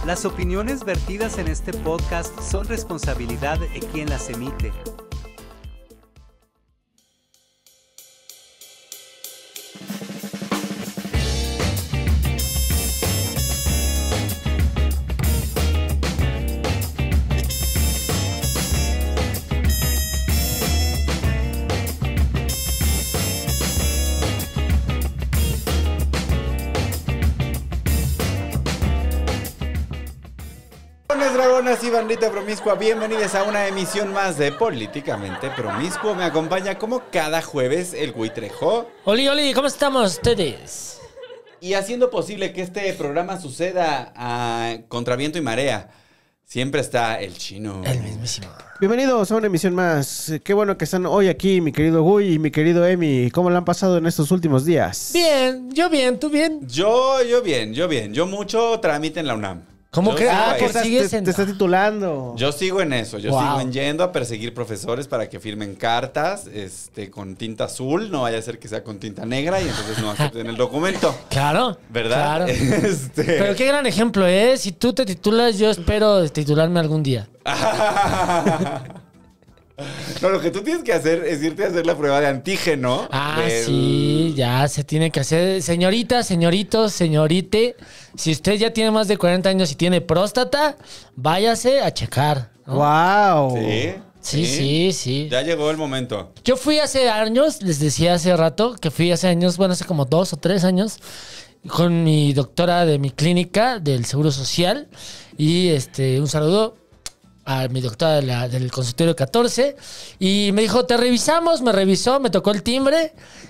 Las opiniones vertidas en este podcast son responsabilidad de quien las emite. Dragonas y bandita promiscua, bienvenidos a una emisión más de Políticamente Promiscuo. Me acompaña como cada jueves el Buitrejo. Oli, oli, ¿cómo estamos ustedes? Y haciendo posible que este programa suceda a contraviento y marea, siempre está el Chino. El mismísimo. Bienvenidos a una emisión más. Qué bueno que están hoy aquí, mi querido Gui y mi querido Emi. ¿Cómo la han pasado en estos últimos días? Bien, yo bien, ¿tú bien? Yo bien. Yo mucho trámite en la UNAM. ¿Cómo que? Te estás titulando. Yo sigo en eso, Wow. sigo en yendo a perseguir profesores para que firmen cartas con tinta azul, no vaya a ser que sea con tinta negra y entonces no acepten el documento. Claro. ¿Verdad? Claro. Pero qué gran ejemplo, ¿eh? Si tú te titulas, yo espero titularme algún día. No, lo que tú tienes que hacer es irte a hacer la prueba de antígeno. Sí, ya se tiene que hacer. Señorita, señorito, señorite, si usted ya tiene más de 40 años y tiene próstata, váyase a checar, ¿no? ¡Wow! Sí. Ya llegó el momento. Yo fui hace años, les decía hace rato, que fui hace años, bueno, hace como 2 o 3 años, con mi doctora de mi clínica del Seguro Social. Y un saludo a mi doctora del consultorio 14, y me dijo, te revisamos, me revisó, me tocó el timbre,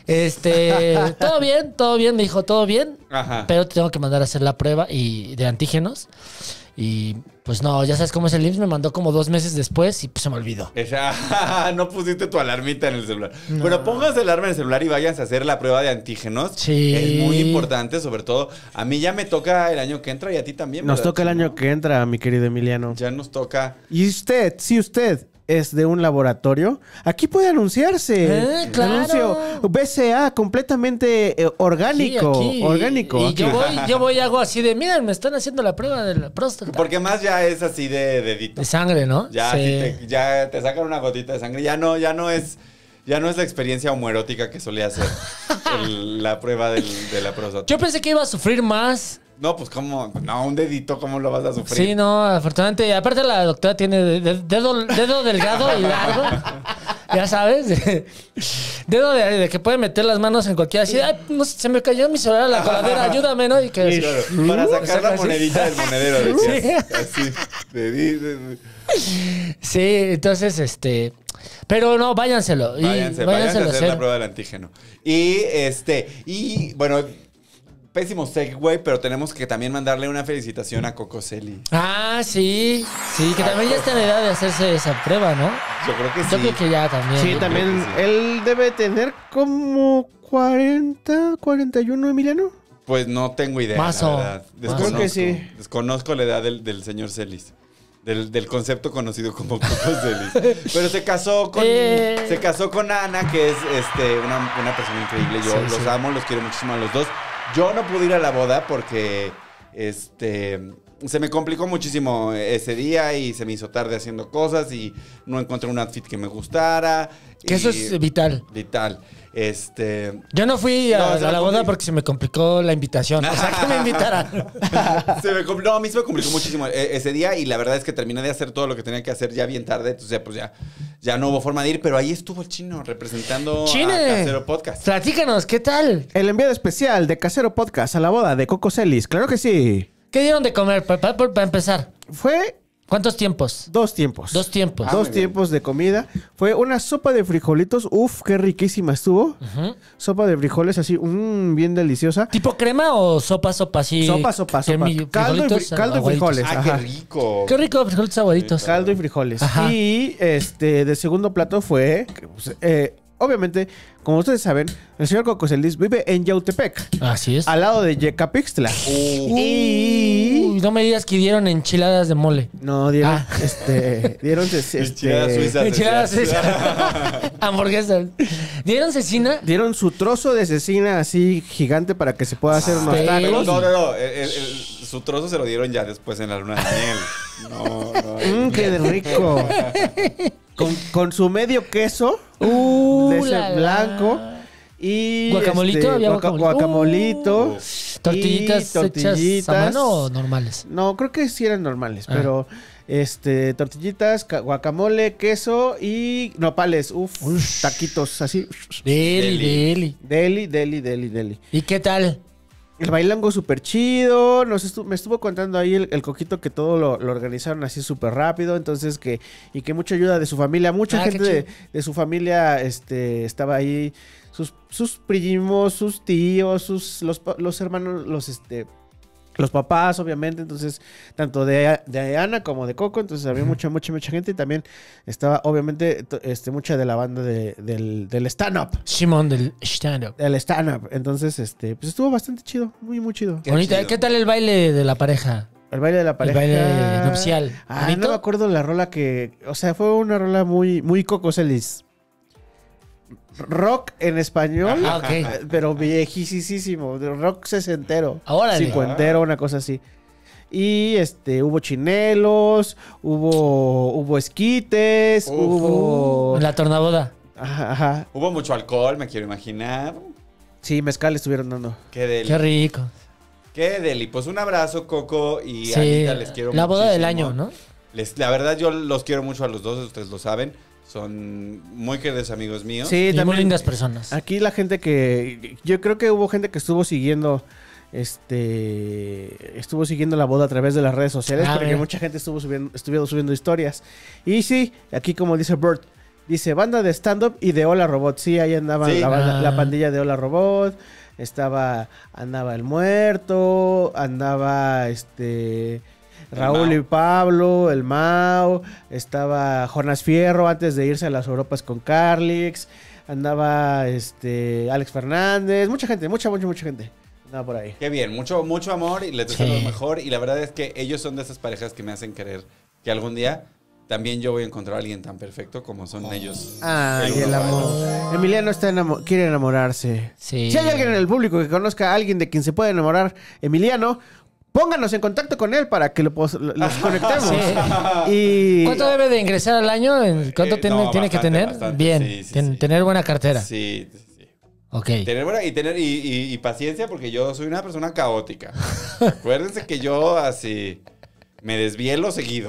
todo bien, me dijo, todo bien. Ajá. Pero te tengo que mandar a hacer la prueba de antígenos. Y pues no, ya sabes cómo es el IMSS, me mandó como 2 meses después y pues se me olvidó. No pusiste tu alarmita en el celular. No. Bueno, póngase el alarma en el celular y váyanse a hacer la prueba de antígenos. Sí. Es muy importante, sobre todo. A mí ya me toca el año que entra y a ti también. Nos toca el año que entra, mi querido Emiliano. Ya nos toca. Y usted, si usted es de un laboratorio, aquí puede anunciarse. Claro. Anuncio BCA completamente orgánico. Sí, orgánico. Y yo voy y hago así de, miren, me están haciendo la prueba de la próstata. Porque más ya es así de dedito. De sangre, ¿no? Ya, sí. ya te sacan una gotita de sangre. Ya no es la experiencia homoerótica que solía ser la prueba de la próstata. Yo pensé que iba a sufrir más. No, pues cómo, no, un dedito, ¿cómo lo vas a sufrir? Sí, no, afortunadamente. Aparte la doctora tiene dedo delgado y largo. Ya sabes. Dedo de que puede meter las manos en cualquiera. Así, ay, no, se me cayó mi celular a la coladera, ayúdame, ¿no? Y que sí, claro, para sacar la monedita del monedero. Decías, sí. Así. Sí, entonces, pero no, váyanselo. Váyanse a hacer la prueba del antígeno. Y bueno, pésimo segue, pero tenemos que también mandarle una felicitación a Coco Celis. Ah, sí, que también ya está en edad de hacerse esa prueba, ¿no? Yo creo que sí. Yo creo que ya también. Sí, también. Sí. Él debe tener como 40, 41, Emiliano. Pues no tengo idea, la verdad. Creo que sí. Desconozco la edad del señor Celis. Del concepto conocido como Coco Celis. Pero se casó con Ana, que es una persona increíble. Yo los amo, los quiero muchísimo a los dos. Yo no pude ir a la boda porque se me complicó muchísimo ese día y se me hizo tarde haciendo cosas y no encontré un outfit que me gustara. Que eso es vital. Vital. Yo no fui a la boda porque se me complicó la invitación. O sea, que me invitaran. A mí se me complicó muchísimo ese día y la verdad es que terminé de hacer todo lo que tenía que hacer ya bien tarde. Entonces, pues ya no hubo forma de ir, pero ahí estuvo el Chino representando a Casero Podcast. Platícanos, ¿qué tal? El enviado especial de Casero Podcast a la boda de Coco Celis. Claro que sí. ¿Qué dieron de comer para empezar? Fue... ¿Cuántos tiempos? 2 tiempos. 2 tiempos. 2 tiempos de comida. Fue una sopa de frijolitos. Uf, qué riquísima estuvo. Sopa de frijoles así, bien deliciosa. ¿Tipo crema o sopa así? Sopa. Caldo y frijoles. Ah, ajá. qué rico. Qué rico, frijolitos aguaditos. Caldo y frijoles. Ajá. Y de segundo plato fue... obviamente, como ustedes saben, el señor Coco Celis vive en Yautepec. Así es. Al lado de Yecapixtla. Y no me digas que dieron enchiladas de mole. No, dieron... dieron... Enchiladas suizas. Hamburguesas. ¿Dieron cecina? Dieron su trozo de cecina así gigante para que se pueda hacer unos tacos. No. su trozo se lo dieron ya después en la luna de miel. No. ¡Qué rico! Con su medio queso de ese blanco. Y ¿Guacamolito? ¿Había guacamolito. ¿Tortillitas hechas a mano o normales? No, creo que sí eran normales, pero tortillitas, guacamole, queso y nopales. Taquitos así. Deli. Deli. ¿Y qué tal? El bailongo súper chido. Me estuvo contando ahí el Coquito que todo lo organizaron así súper rápido. Entonces que mucha ayuda de su familia. Mucha gente de su familia estaba ahí. Sus primos, sus tíos, los hermanos, los papás, obviamente. Entonces, tanto de Ana como de Coco. Entonces había mucha gente. Y también estaba, obviamente, mucha de la banda del stand-up. Simón, del stand-up. Del stand-up. Entonces, pues estuvo bastante chido. Muy, muy chido. Bonita. Chido. ¿Qué tal el baile de la pareja? El baile de la pareja. El baile nupcial. No me acuerdo la rola o sea, fue una rola muy, muy Coco Celis. Rock en español, pero viejísimo, rock sesentero, cincuentero, una cosa así. Y hubo chinelos, hubo esquites, hubo la tornaboda. Ajá. Hubo mucho alcohol, me quiero imaginar. Sí, mezcal estuvieron dando. Qué deli. Qué rico. Qué deli. Pues un abrazo, Coco y Sí, Anita, les quiero mucho. La boda del año, ¿no? La verdad, yo los quiero mucho a los dos, ustedes lo saben. Son muy queridos amigos míos. Sí, y muy lindas personas. Aquí la gente yo creo que hubo gente que estuvo siguiendo la boda a través de las redes sociales, porque mucha gente estuvieron subiendo historias. Y sí, aquí como dice Bert, dice banda de stand-up y de Hola Robot. Sí, ahí andaba la pandilla de Hola Robot. Andaba el muerto, andaba Raúl y Pablo, el Mau, estaba Jonas Fierro antes de irse a las Europas con Carlix, andaba Alex Fernández, mucha gente andaba por ahí. Qué bien, mucho amor y les deseo lo mejor. Y la verdad es que ellos son de esas parejas que me hacen querer que algún día también yo voy a encontrar a alguien tan perfecto como son ellos. Ay, el amor. Emiliano quiere enamorarse. Sí. Si hay alguien en el público que conozca a alguien de quien se puede enamorar, Emiliano, pónganos en contacto con él para que los conectemos. Sí. ¿Cuánto debe de ingresar al año? ¿Cuánto tiene que tener? Bastante, bien, sí. Tener buena cartera. Sí. Ok. Tener buena y paciencia porque yo soy una persona caótica. Acuérdense que yo así me desvielo seguido.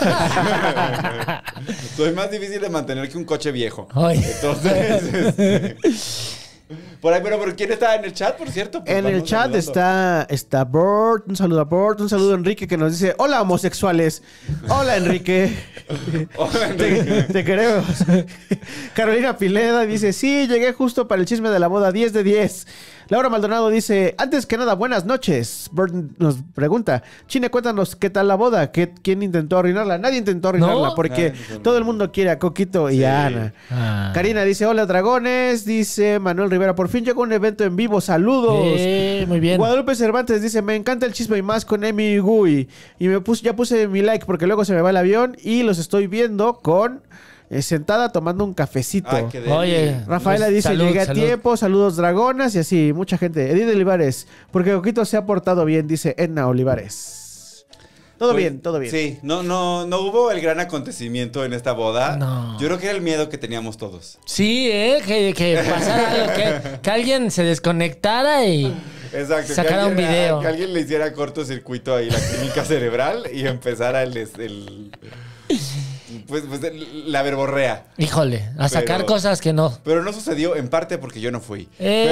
Soy más difícil de mantener que un coche viejo. Ay. Entonces, por ahí, pero ¿quién está en el chat, por cierto? Pues en el chat está Bert. Un saludo a Bert. Un saludo a Enrique que nos dice: hola, homosexuales. Hola, Enrique. Hola, Enrique. Te queremos. Carolina Pileda dice: sí, llegué justo para el chisme de la boda, 10 de 10. Laura Maldonado dice: antes que nada, buenas noches. Bert nos pregunta: Chine, cuéntanos qué tal la boda. ¿Quién intentó arruinarla? Nadie intentó arruinarla, porque todo el mundo quiere a Coquito y a Ana. Karina dice: hola, dragones. Dice Manuel Rivera: por fin llegó un evento en vivo. Saludos. Muy bien. Guadalupe Cervantes dice: me encanta el chisme y más con Emi y Gui. Y ya puse mi like porque luego se me va el avión y los estoy viendo sentada tomando un cafecito. Ay, qué Oye, Rafaela dice: llegué a tiempo, saludos dragonas y así, mucha gente. Edith Olivares: porque Coquito se ha portado bien, dice Edna Olivares. Todo bien. Sí, no hubo el gran acontecimiento en esta boda. No. Yo creo que era el miedo que teníamos todos. Sí, que pasara algo, que alguien se desconectara y Exacto, sacara un video. Que alguien le hiciera cortocircuito ahí la química cerebral y empezara la verborrea. Híjole, a sacar cosas que no. Pero no sucedió en parte porque yo no fui.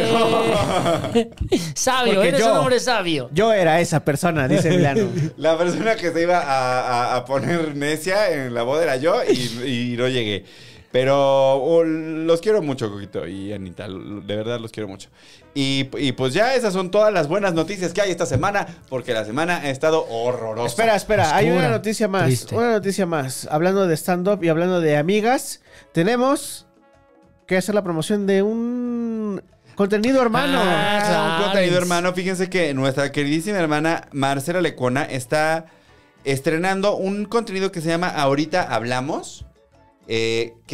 Sabio, Porque eres un hombre sabio. Yo era esa persona, dice Milano. La persona que se iba a poner necia en la boda era yo y no llegué. Pero los quiero mucho, Coquito y Anita. De verdad los quiero mucho. Y pues ya esas son todas las buenas noticias que hay esta semana, porque la semana ha estado horrorosa. Espera. Oscura, Hay una noticia más. triste. Una noticia más. Hablando de stand-up y hablando de amigas, tenemos que hacer la promoción de un contenido hermano. Un contenido hermano. Fíjense que nuestra queridísima hermana Marcela Lecona está estrenando un contenido que se llama Ahorita Hablamos. Que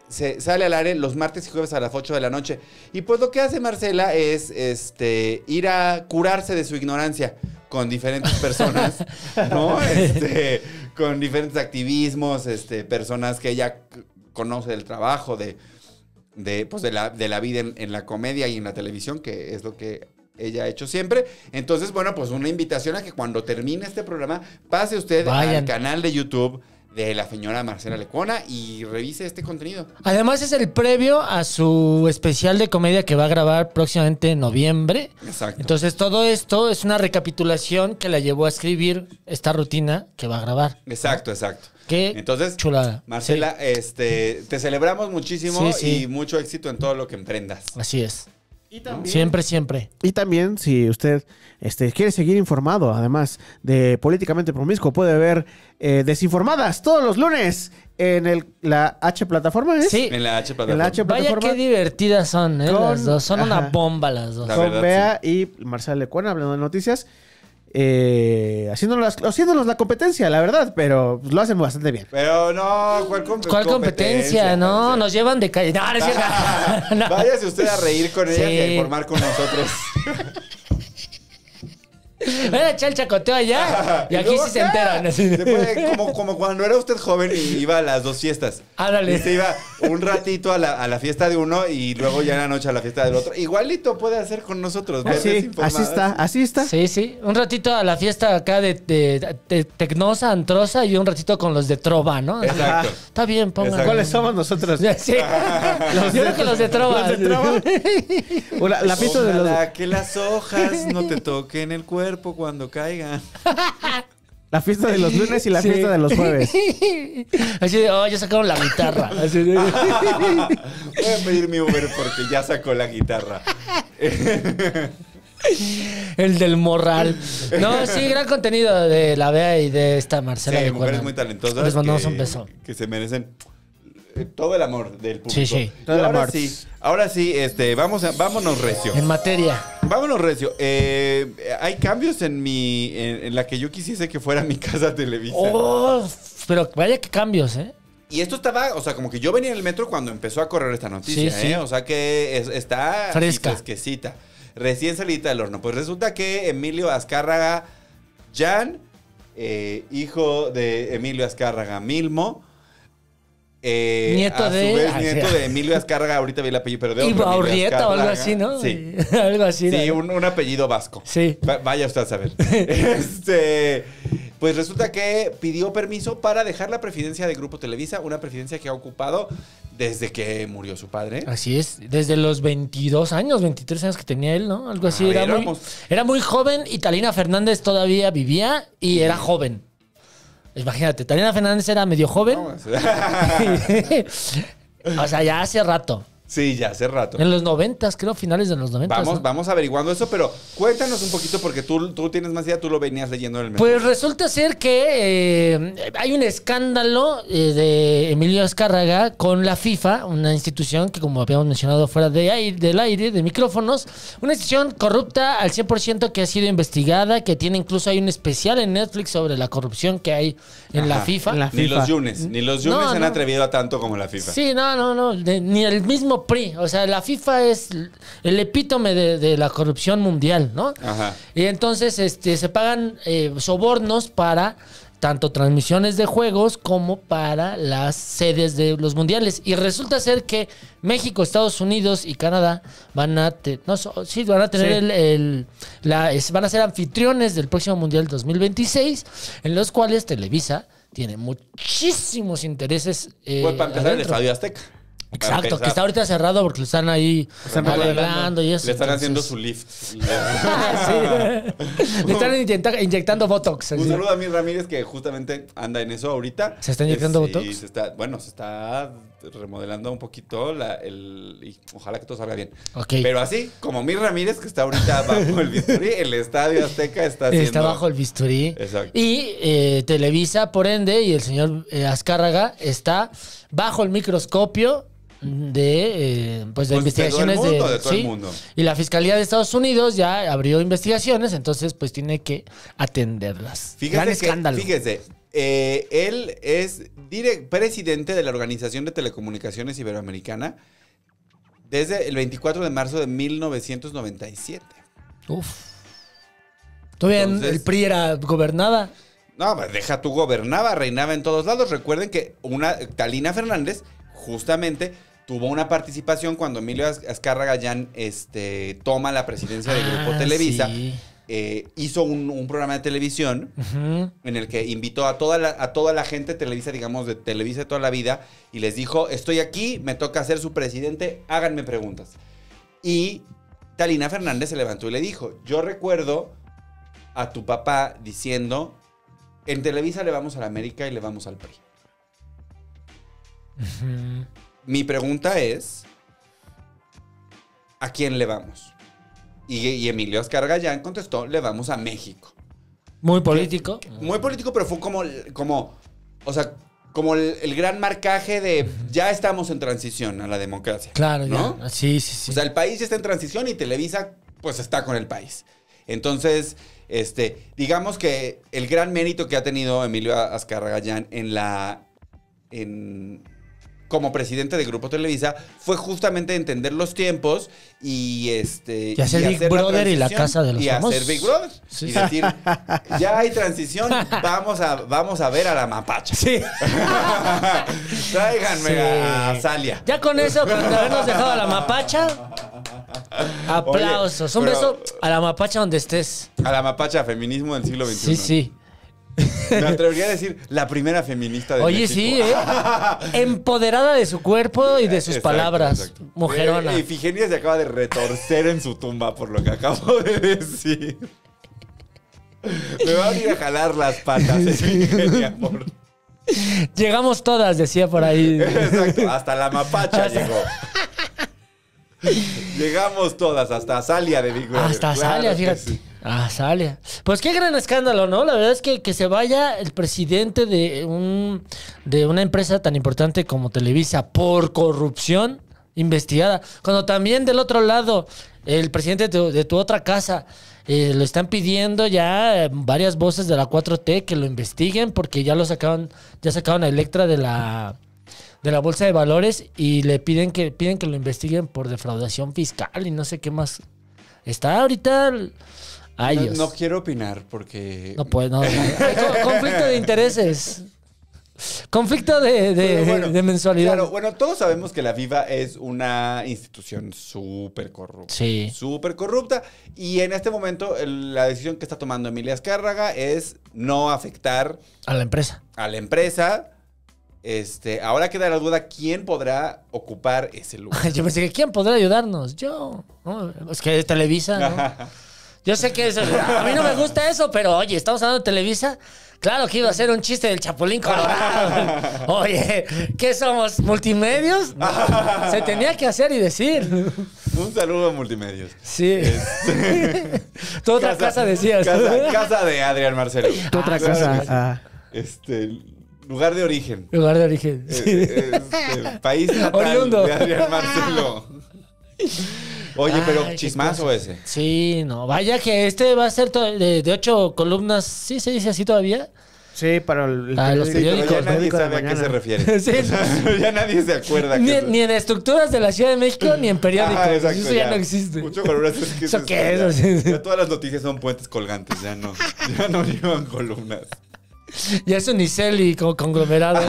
se sale al aire los martes y jueves a las 8 de la noche. Y pues lo que hace Marcela es ir a curarse de su ignorancia con diferentes personas, ¿no? Con diferentes activismos, personas que ella conoce del trabajo, de la vida en la comedia y en la televisión, que es lo que ella ha hecho siempre. Entonces, bueno, pues una invitación a que cuando termine este programa, pase usted al canal de YouTube de la señora Marcela Lecuona y revise este contenido. Además es el previo a su especial de comedia que va a grabar próximamente en noviembre. Exacto. Entonces todo esto es una recapitulación que la llevó a escribir esta rutina que va a grabar. Exacto, exacto. Qué Entonces, chulada. Marcela, te celebramos muchísimo Sí. y mucho éxito en todo lo que emprendas. Así es. Y también, Siempre. Y también, si usted quiere seguir informado, además de Políticamente Promiscuo, puede ver Desinformadas todos los lunes en la H plataforma, ¿es? Sí. En la H plataforma. En la H Vaya plataforma. qué divertidas son, las dos. Son una Ajá. bomba las dos. La Con verdad, Bea y Marcela Lecuona hablando de noticias. Haciéndonos la competencia, la verdad, pero lo hacen bastante bien. Pero no, ¿cuál competencia? No, nos llevan de calle. No, no es cierto. No. Váyase usted a reír con ellas y a informar con nosotros. Van a echar el chacoteo allá y aquí luego sí se acá. enteran. Así. Se puede, como cuando era usted joven y iba a las dos fiestas. Ándale. Y se iba un ratito a la fiesta de uno y luego ya en la noche a la fiesta del otro. Igualito puede hacer con nosotros. ¿no? Así está. Sí. Un ratito a la fiesta acá de Tecnosa, Antrosa y un ratito con los de Trova, ¿no? Exacto. Está bien, pongan. Exacto. ¿Cuáles somos nosotros? Sí. Yo creo que los de Trova. ¿Los de Trova? La fiesta de los... Ojalá que las hojas no te toquen el cuerpo cuando caigan. La fiesta de los lunes y la Sí. fiesta de los jueves. Así de, ya sacaron la guitarra. Así de... Voy a pedir mi Uber porque ya sacó la guitarra. El del morral. No, sí, gran contenido de la Bea y de esta Marcela. Sí, Lecuona. mujeres muy talentosas. Les mandamos un beso. Que se merecen todo el amor del público. Sí. Todo el amor. Ahora sí, vámonos recio. En materia. Vámonos recio. Hay cambios en la que yo quisiese que fuera mi casa Televisa. Oh, pero vaya que cambios, ¿eh? Y esto estaba, o sea, como que yo venía en el metro cuando empezó a correr esta noticia, Sí, sí. O sea que está Fresca. fresquecita. Recién salida del horno. Pues resulta que Emilio Azcárraga Jan, hijo de Emilio Azcárraga Milmo, Nieto a su de- vez, ah, nieto sí. de Emilio Azcárraga, ahorita vi el apellido, pero de otro Emilio Ibaurrieta o algo Azcárraga. así, ¿no? Sí. Algo así. Sí, ¿no? un apellido vasco. Sí. Vaya usted a saber. Pues resulta que pidió permiso para dejar la presidencia de Grupo Televisa, una presidencia que ha ocupado desde que murió su padre. Así es, desde los 22 años, 23 años que tenía él, ¿no? Algo así. A ver, Era muy, vamos. era muy joven y Talina Fernández todavía vivía y era joven. Imagínate, Talina Fernández era medio joven. No, O sea, ya hace rato. sí, ya hace rato. En los 90, creo, finales de los 90. Vamos averiguando eso, pero cuéntanos un poquito porque tú tienes más idea, tú lo venías leyendo en el metro. Pues resulta ser que hay un escándalo de Emilio Azcárraga con la FIFA, una institución que, como habíamos mencionado fuera del aire, de micrófonos, una institución corrupta al 100% que ha sido investigada, que tiene incluso hay un especial en Netflix sobre la corrupción que hay en la Ajá. FIFA. En la Ni FIFA. los Yunes se No, han no. atrevido a tanto como la FIFA. Sí, no, ni el mismo PRI. O sea, la FIFA es el epítome de la corrupción mundial, ¿no? Ajá. Y entonces se pagan sobornos para tanto transmisiones de juegos como para las sedes de los mundiales. Y resulta ser que México, Estados Unidos y Canadá van a tener van a ser anfitriones del próximo Mundial 2026, en los cuales Televisa tiene muchísimos intereses. Pues para empezar el adentro. Estadio Azteca. Para Exacto, empezar. que está ahorita cerrado porque lo están ahí arreglando y eso. Le están haciendo entonces- su lift. Sí. Le están inyectando Botox. así. Un saludo a Mir Ramírez que justamente anda en eso ahorita. ¿Se está inyectando Sí, Botox? se está remodelando un poquito y ojalá que todo salga bien. Ok. Pero así, como Mir Ramírez que está ahorita bajo el bisturí, el Estadio Azteca está haciendo... Está bajo el bisturí. Exacto. Y Televisa, por ende, y el señor Azcárraga está bajo el microscopio de investigaciones de todo el ¿sí? mundo. Y la Fiscalía de Estados Unidos ya abrió investigaciones, entonces pues tiene que atenderlas. Gran escándalo. Fíjese, Él es presidente de la Organización de Telecomunicaciones Iberoamericana desde el 24 de marzo de 1997. Uf. Todavía el PRI gobernaba. No, deja tú, gobernaba, reinaba en todos lados. Recuerden que Talina Fernández justamente tuvo una participación cuando Emilio Azcárraga Gallán toma la presidencia de Grupo Televisa. Sí. Hizo un programa de televisión en el que invitó a toda la gente de Televisa, digamos, de Televisa de toda la vida, y les dijo, estoy aquí, me toca ser su presidente, háganme preguntas. Y Talina Fernández se levantó y le dijo, yo recuerdo a tu papá diciendo, en Televisa le vamos a la América y le vamos al PRI. Mi pregunta es, ¿a quién le vamos? Y Emilio Azcárraga Gallán contestó, le vamos a México. Muy político. Muy político, pero fue como el gran marcaje de ya estamos en transición a la democracia. Claro, ¿no? Ya. Sí. O sea, el país ya está en transición y Televisa, pues, está con el país. Entonces, digamos que el gran mérito que ha tenido Emilio Azcárraga Gallán como presidente de Grupo Televisa fue justamente entender los tiempos y hacer Big Brother y la casa de los famosos. Y hacer Big Brother. Sí. Y decir, ya hay transición, vamos a ver a la mapacha. Sí. Tráiganme a Salia. Ya con eso, con habernos dejado a la mapacha, aplausos. Un beso a la mapacha donde estés. A la mapacha, feminismo del siglo XXI. Sí. Me atrevería a decir la primera feminista de México. Sí, empoderada de su cuerpo y de sus palabras. Exacto. Mujerona. Ifigenia se acaba de retorcer en su tumba por lo que acabo de decir. Me va a ir a jalar las patas, Ifigenia, por... Llegamos todas, decía por ahí. Exacto, hasta la mapacha llegó. Llegamos todas, hasta Salia de Big Brother. Hasta Salia, fíjate. Sí. Salia. Pues qué gran escándalo, ¿no? La verdad es que se vaya el presidente de una empresa tan importante como Televisa por corrupción investigada. Cuando también del otro lado, el presidente de tu otra casa, lo están pidiendo ya varias voces de la 4T que lo investiguen porque ya sacaron a Electra de la bolsa de valores y le piden que lo investiguen por defraudación fiscal y no sé qué más. Está ahorita... No quiero opinar porque... No puede, no. Hay conflicto de intereses. Conflicto de mensualidad. Claro, bueno, todos sabemos que la Viva es una institución súper corrupta. Sí. Súper corrupta. Y en este momento la decisión que está tomando Emilio Azcárraga es no afectar... A la empresa. Ahora queda la duda, ¿quién podrá ocupar ese lugar? Yo pensé que ¿quién podrá ayudarnos? Yo. No, es que es Televisa, ¿no? Yo sé que a mí no me gusta eso, pero oye, estamos hablando de Televisa. Claro que iba a ser un chiste del Chapulín Colorado. Oye, ¿qué somos? ¿Multimedios? Se tenía que hacer y decir. Un saludo a Multimedios. Sí. Tu otra casa decías. Casa de Adrián Marcelo. Tu otra casa. Lugar de origen. Sí. País natal oriundo de Adrián Marcelo. Oye, pero chismazo ese. Sí, no. Vaya que va a ser de 8 columnas. ¿Sí se dice así todavía? Sí, para los periódicos. Ya nadie sabe a qué se refiere. Sí. Ya nadie se acuerda. Ni en estructuras de la Ciudad de México, ni en periódicos. Exacto, eso ya no existe. Mucho columnas. Es que ¿Eso qué es? Ya todas las noticias son puentes colgantes. Ya no llevan columnas. Ya es unicel y como conglomerado.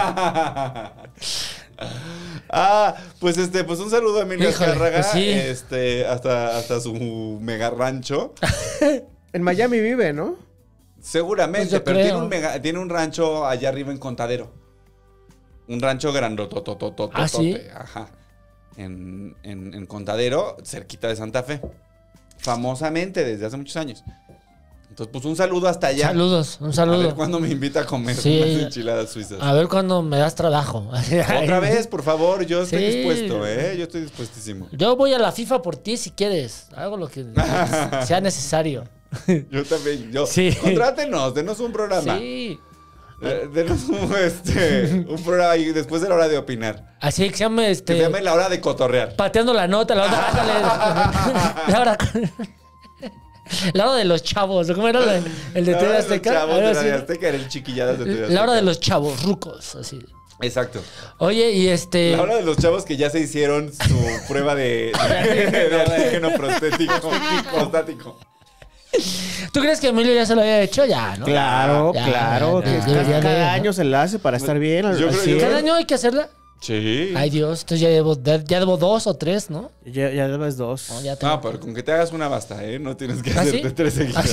Pues un saludo a Emilio Azcárraga, pues sí. hasta su mega rancho. En Miami vive, ¿no? Seguramente, pero tiene un rancho allá arriba en Contadero. Un rancho grandotototototote. ¿Sí? Ajá. En Contadero, cerquita de Santa Fe. Famosamente desde hace muchos años. Entonces, pues un saludo hasta allá. Un saludo. A ver cuándo me invita a comer unas enchiladas suizas. A ver cuándo me das trabajo. Otra vez, por favor, yo estoy dispuesto, Yo estoy dispuestísimo. Yo voy a la FIFA por ti si quieres. Hago lo que sea necesario. Yo también. Contrátenos, denos un programa. Sí. Denos un programa ahí después de la hora de opinar. Así que se llame Que se llame la hora de cotorrear. Pateando la nota, la hora. La hora de los chavos. ¿Cómo era el de TV Azteca? La hora de los chavos de Azteca era el chiquilladas de TV Azteca. La hora de los chavos, rucos, así. Exacto. Oye, y La hora de los chavos que ya se hicieron su prueba de antígeno prostático. ¿Tú crees que Emilio ya se lo había hecho? Ya, ¿no? Claro, ya, claro. ya, Cada año se la hace para estar bien. ¿Cada año hay que hacerla? Sí. Ay, Dios, entonces ya debo 2 o 3, ¿no? Ya debes 2. No, pero con que te hagas una basta, ¿eh? No tienes que hacerte 3 seguidas.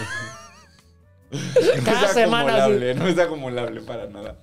Cada semana. No es acumulable para nada.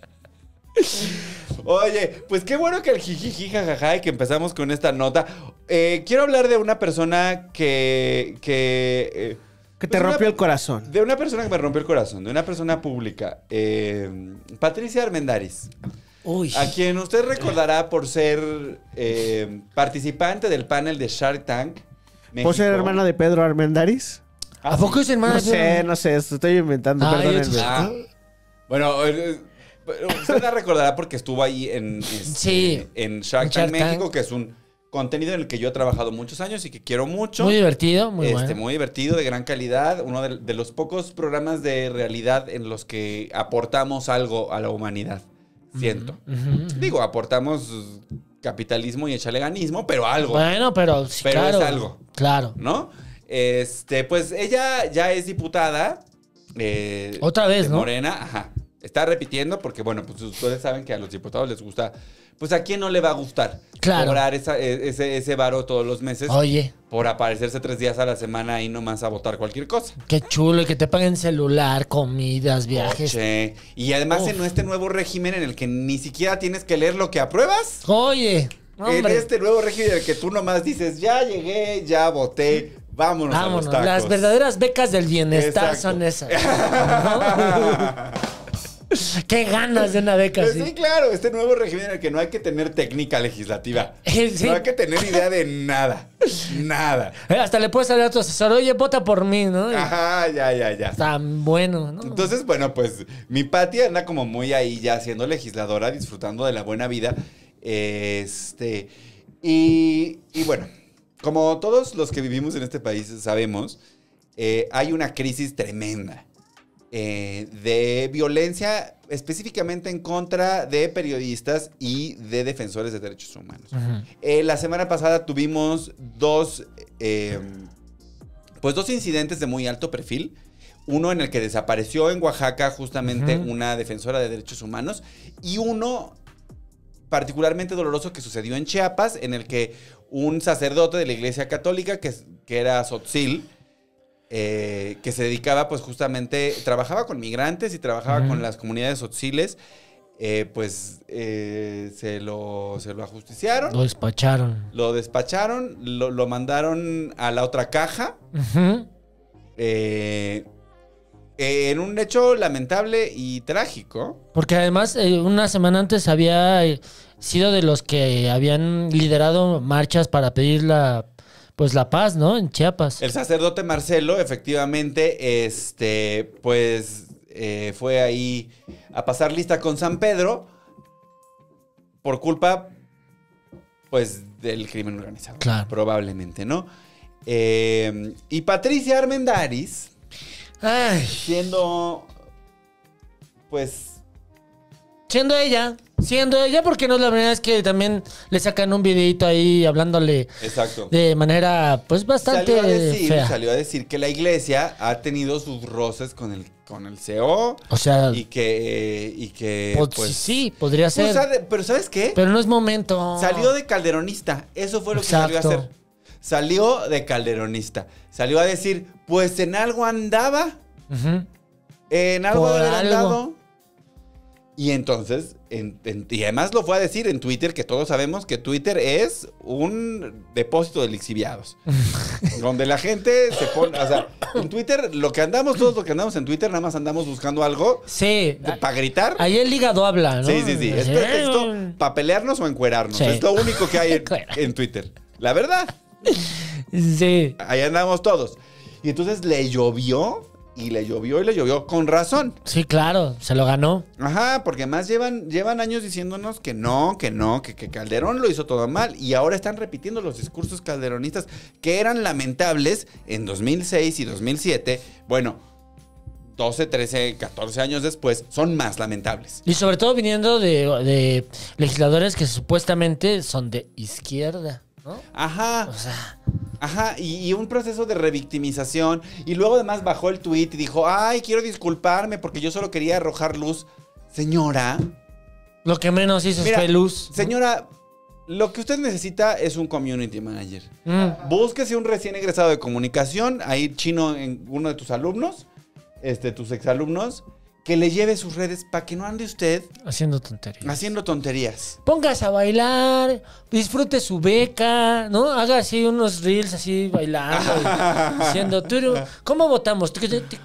Oye, pues qué bueno que el jijiji jajaja y que empezamos con esta nota. Quiero hablar de una persona que te rompió el corazón. De una persona que me rompió el corazón, de una persona pública. Patricia Armendáriz. Uy. A quien usted recordará por ser participante del panel de Shark Tank México. ¿Por ser hermana de Pedro Armendáriz? ¿A poco es hermana de Pedro? No sé, estoy inventando, perdónenme. Bueno, usted la recordará porque estuvo ahí en Shark Tank México, que es un contenido en el que yo he trabajado muchos años y que quiero mucho. Muy divertido, muy bueno. Muy divertido, de gran calidad. Uno de los pocos programas de realidad en los que aportamos algo a la humanidad. Siento. Digo, aportamos capitalismo y echaleganismo, pero algo. Bueno, pero sí, pero claro. es algo. Claro. ¿No? Pues ella ya es diputada. Otra vez, ¿no? Morena, ajá. Está repitiendo porque, bueno, pues ustedes saben que a los diputados les gusta. Pues a quién no le va a gustar cobrar ese varo todos los meses. Oye. Por aparecerse 3 días a la semana y nomás a votar cualquier cosa. Qué chulo, y que te paguen celular, comidas, viajes. Oye. Y además en este nuevo régimen en el que ni siquiera tienes que leer lo que apruebas. Oye, hombre. En este nuevo régimen en el que tú nomás dices, ya llegué, ya voté, vámonos a los tacos. Las verdaderas becas del bienestar Exacto. son esas. Qué ganas de una beca así. Sí, claro, este nuevo régimen en el que no hay que tener técnica legislativa. Sí. No hay que tener idea de nada. Nada. Hasta le puedes hablar a tu asesor, oye, vota por mí, ¿no? Ajá, ya. Tan bueno, ¿no? Entonces, bueno, pues mi Pati anda como muy ahí ya siendo legisladora, disfrutando de la buena vida. Y bueno, como todos los que vivimos en este país sabemos, hay una crisis tremenda. De violencia específicamente en contra de periodistas y de defensores de derechos humanos. La semana pasada tuvimos dos incidentes de muy alto perfil. Uno en el que desapareció en Oaxaca justamente una defensora de derechos humanos y uno particularmente doloroso que sucedió en Chiapas, en el que un sacerdote de la Iglesia Católica, que era Tzotzil, que se dedicaba pues justamente, trabajaba con migrantes y trabajaba con las comunidades tzotziles, se lo ajusticiaron. Lo despacharon. Lo despacharon, lo mandaron a la otra caja. En un hecho lamentable y trágico. Porque además, una semana antes había sido de los que habían liderado marchas para pedir la paz, ¿no? En Chiapas. El sacerdote Marcelo, efectivamente, fue ahí a pasar lista con San Pedro por culpa, pues, del crimen organizado. Claro. Probablemente, ¿no? Y Patricia Armendáriz, siendo ella, porque no es la primera vez que también le sacan un videito ahí hablándole. Exacto. De manera, pues, bastante fea. Salió a decir que la iglesia ha tenido sus roces con el CEO. O sea, y que sí, podría ser. Pero ¿sabes qué? Pero no es momento. Salió de calderonista. Eso fue lo que salió a hacer. Salió de calderonista. Salió a decir, pues en algo andaba. En algo de haber andado. Y entonces, y además lo fue a decir en Twitter, que todos sabemos que Twitter es un depósito de lixiviados. Donde la gente se pone, o sea, en Twitter, todos los que andamos en Twitter, nada más andamos buscando algo. Sí. Para gritar. Ahí el hígado habla, ¿no? Sí. Es pretexto para pelearnos o encuerarnos. Sí. Es lo único que hay en Twitter. La verdad. Sí. Ahí andamos todos. Y entonces le llovió y le llovió con razón. Sí, claro, se lo ganó. Ajá, porque más llevan años diciéndonos que Calderón lo hizo todo mal y ahora están repitiendo los discursos calderonistas que eran lamentables en 2006 y 2007. Bueno, 12, 13, 14 años después son más lamentables. Y sobre todo viniendo de legisladores que supuestamente son de izquierda, ¿no? Ajá. O sea, ajá, y un proceso de revictimización. Y luego además bajó el tuit y dijo, ay, quiero disculparme porque yo solo quería arrojar luz. Señora. lo que menos hizo fue luz. Señora, lo que usted necesita es un community manager. Búsquese un recién egresado de comunicación, ahí chino en uno de tus alumnos, tus exalumnos, que le lleve sus redes para que no ande usted haciendo tonterías. Póngase a bailar, disfrute su beca, ¿no? Haga así unos reels así bailando, diciendo, ¿cómo votamos?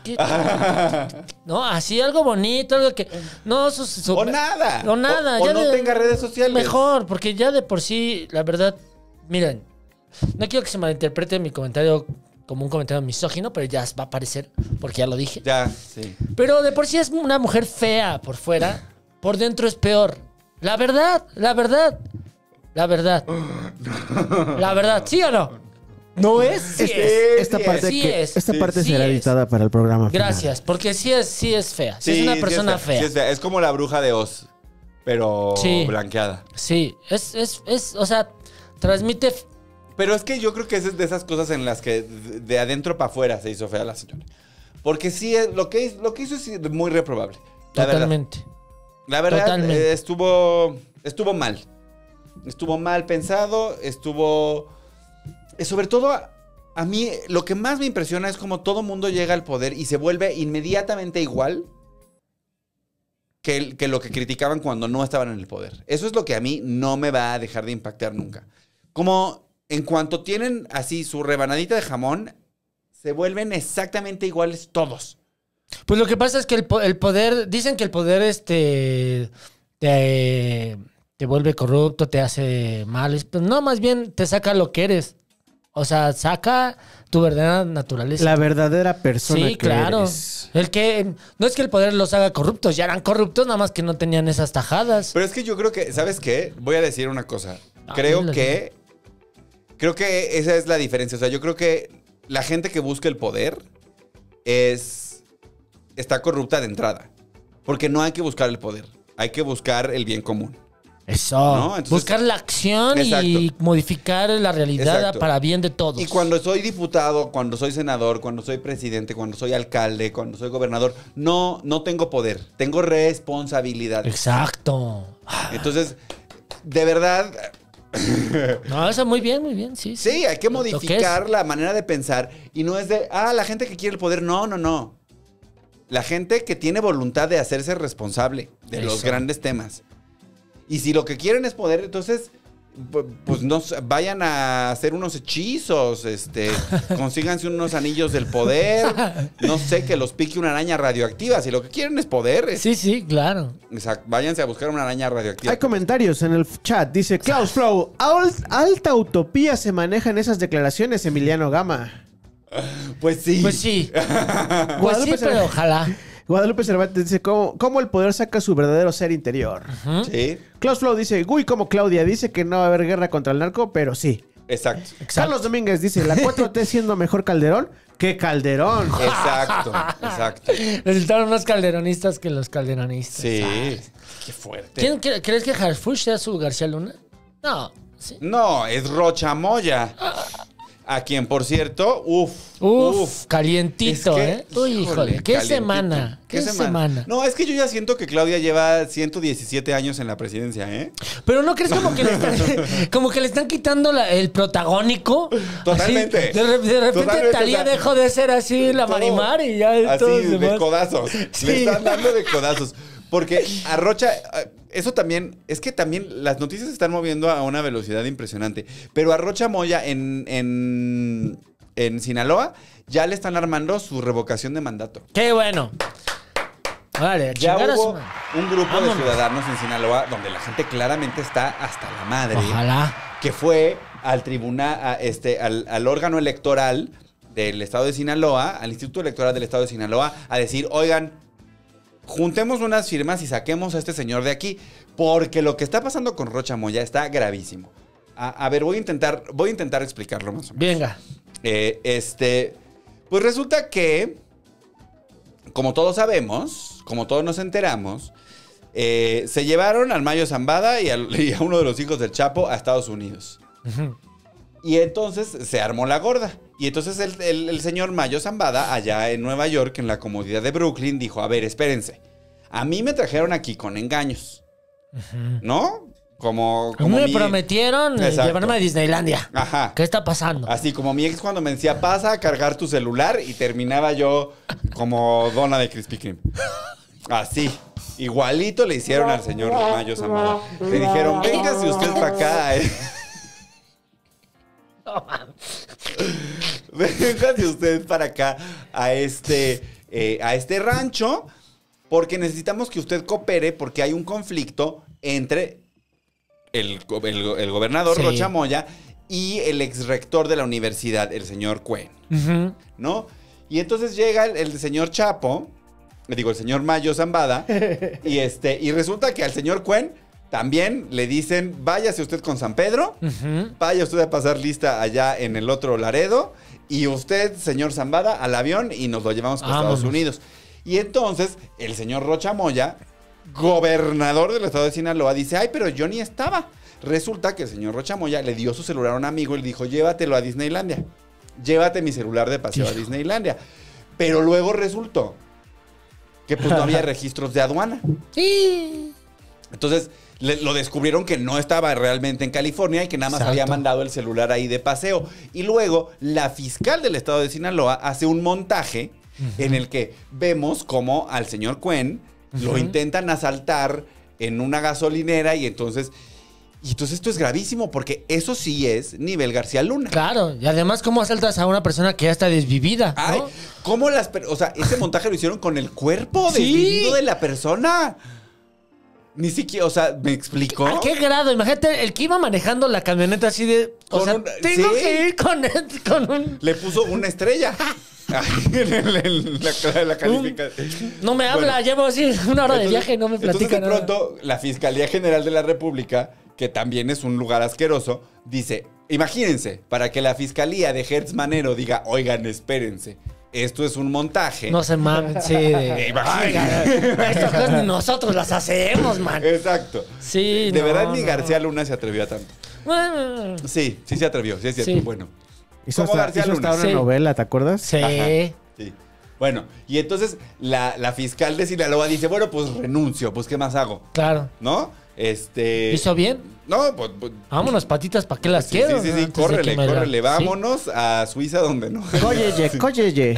¿No? Así algo bonito, algo que... No, o nada. O nada. O ya no tenga redes sociales. Mejor, porque ya de por sí, la verdad, miren, no quiero que se malinterprete mi comentario como un comentario misógino, pero ya va a aparecer, porque ya lo dije. Ya, sí. Pero de por sí es una mujer fea por fuera, por dentro es peor. La verdad, ¿sí o no? ¿No es? Sí Esta parte será editada para el programa final. Gracias, porque sí es fea. Sí, es una persona fea. Sí es fea. Es como la bruja de Oz, pero blanqueada. Sí, o sea, transmite... Pero es que yo creo que es de esas cosas en las que de adentro para afuera se hizo fea la señora. Porque sí, lo que hizo es muy reprobable. Totalmente. La verdad, totalmente. Estuvo mal. Estuvo mal pensado, sobre todo, a mí lo que más me impresiona es como todo mundo llega al poder y se vuelve inmediatamente igual que lo que criticaban cuando no estaban en el poder. Eso es lo que a mí no me va a dejar de impactar nunca. Como... En cuanto tienen así su rebanadita de jamón, se vuelven exactamente iguales todos. Pues lo que pasa es que el poder, dicen que el poder te vuelve corrupto, te hace mal. Pues no, más bien te saca lo que eres. O sea, saca tu verdadera naturaleza. La verdadera persona sí, claro. Eres. No es que el poder los haga corruptos, ya eran corruptos, nada más que no tenían esas tajadas. Pero es que yo creo que, ¿sabes qué? Voy a decir una cosa. Creo que esa es la diferencia. O sea, yo creo que la gente que busca el poder está corrupta de entrada. Porque no hay que buscar el poder. Hay que buscar el bien común. Eso. ¿No? Entonces, buscar la acción y modificar la realidad para bien de todos. Y cuando soy diputado, cuando soy senador, cuando soy presidente, cuando soy alcalde, cuando soy gobernador, no tengo poder. Tengo responsabilidad. Exacto. Entonces, de verdad... No, eso muy bien, sí. Sí, hay que modificar la manera de pensar. Y no es de, la gente que quiere el poder. No. La gente que tiene voluntad de hacerse responsable de los grandes temas. Y si lo que quieren es poder, entonces, pues no vayan a hacer unos hechizos, consíganse unos anillos del poder, no sé, que los pique una araña radioactiva. Si lo que quieren es poder. Sí, claro. Exacto, váyanse a buscar una araña radioactiva. Hay comentarios en el chat. Dice Klaus Flow, alta utopía se maneja en esas declaraciones, Emiliano Gama. Pues sí. Pues sí, pero ojalá. Guadalupe Cervantes dice, ¿cómo el poder saca su verdadero ser interior? Sí. Klaus Flow dice, como Claudia, dice que no va a haber guerra contra el narco, pero sí. Exacto. Carlos Domínguez dice, la 4T siendo mejor Calderón que Calderón. Exacto. Resultaron más calderonistas que los calderonistas. Sí. Qué fuerte. ¿Crees que Harfuch sea su García Luna? No. ¿Sí? No, es Rocha Moya. A quien, por cierto, calientito, Uy, híjole, ¿qué semana? ¿Qué semana? No, es que yo ya siento que Claudia lleva 117 años en la presidencia, Pero ¿no crees como que le están quitando el protagónico? Totalmente. Así, de repente Talía dejó de ser así la Marimar y ya así de codazos. Sí. Le están dando de codazos. Porque a Rocha, eso también, es que también las noticias se están moviendo a una velocidad impresionante. Pero a Rocha Moya en Sinaloa ya le están armando su revocación de mandato. ¡Qué bueno! Vale, ya hubo un grupo de ciudadanos en Sinaloa donde la gente claramente está hasta la madre. Ojalá. Que fue al tribunal, al órgano electoral del estado de Sinaloa, al Instituto Electoral del estado de Sinaloa, a decir, oigan, juntemos unas firmas y saquemos a este señor de aquí, porque lo que está pasando con Rocha Moya está gravísimo. A ver, voy a intentar explicarlo más o menos. Venga. Pues resulta que, como todos sabemos, como todos nos enteramos, se llevaron al Mayo Zambada y a uno de los hijos del Chapo a Estados Unidos. Uh-huh. Y entonces se armó la gorda. Y entonces el señor Mayo Zambada, allá en Nueva York, en la comodidad de Brooklyn, dijo, a ver, espérense. A mí me trajeron aquí con engaños. Uh-huh. ¿No? Como me prometieron llevarme a Disneylandia. Ajá. ¿Qué está pasando? Así como mi ex cuando me decía, pasa a cargar tu celular, y terminaba yo como dona de Krispy Kreme. Así. Igualito le hicieron al señor Mayo Zambada. Le dijeron, véngase usted para acá. Véngase usted para acá a este rancho, porque necesitamos que usted coopere, porque hay un conflicto entre el gobernador Rocha Moya y el ex rector de la universidad, el señor Cuen. Uh-huh. ¿No? Y entonces llega el señor Chapo, el señor Mayo Zambada, y resulta que al señor Cuen también le dicen, váyase usted con San Pedro, uh-huh, vaya usted a pasar lista allá en el otro Laredo, y usted, señor Zambada, al avión, y nos lo llevamos para Estados Unidos. Y entonces el señor Rocha Moya, gobernador del estado de Sinaloa, dice, ay, pero yo ni estaba. Resulta que el señor Rocha Moya le dio su celular a un amigo y le dijo, llévatelo a Disneylandia. Llévate mi celular de paseo a Disneylandia. Pero luego resultó que pues no había registros de aduana. Sí. Entonces lo descubrieron que no estaba realmente en California y que nada más había mandado el celular ahí de paseo. Y luego la fiscal del estado de Sinaloa hace un montaje en el que vemos cómo al señor Cuen lo intentan asaltar en una gasolinera y entonces esto es gravísimo porque eso sí es nivel García Luna. Claro, y además cómo asaltas a una persona que ya está desvivida, ¿no? Ay, ¿cómo ese montaje lo hicieron con el cuerpo desvivido de la persona? Ni siquiera, ¿me explico? ¿A qué grado? Imagínate, el que iba manejando la camioneta así de... tengo que ir con un... Le puso una estrella. la calificación. No me habla, llevo así una hora de viaje y no me platica nada. Entonces de pronto, la Fiscalía General de la República, que también es un lugar asqueroso, dice, imagínense, para que la Fiscalía de Hertz Manero diga, oigan, espérense, esto es un montaje. No se mamen, sí. Estas cosas nosotros las hacemos, man. Exacto. Sí, de verdad ni García Luna se atrevió a tanto. Sí se atrevió, sí es cierto. Sí. Bueno. Hizo hasta una novela, ¿te acuerdas? Sí. Ajá, sí. Bueno, y entonces la fiscal de Sinaloa dice, bueno, pues renuncio, pues ¿qué más hago? Claro. ¿No? ¿Hizo bien? No, pues vámonos, patitas, ¿para qué las quiero? Sí, córrele. Vámonos a Suiza donde no. Cóyeye.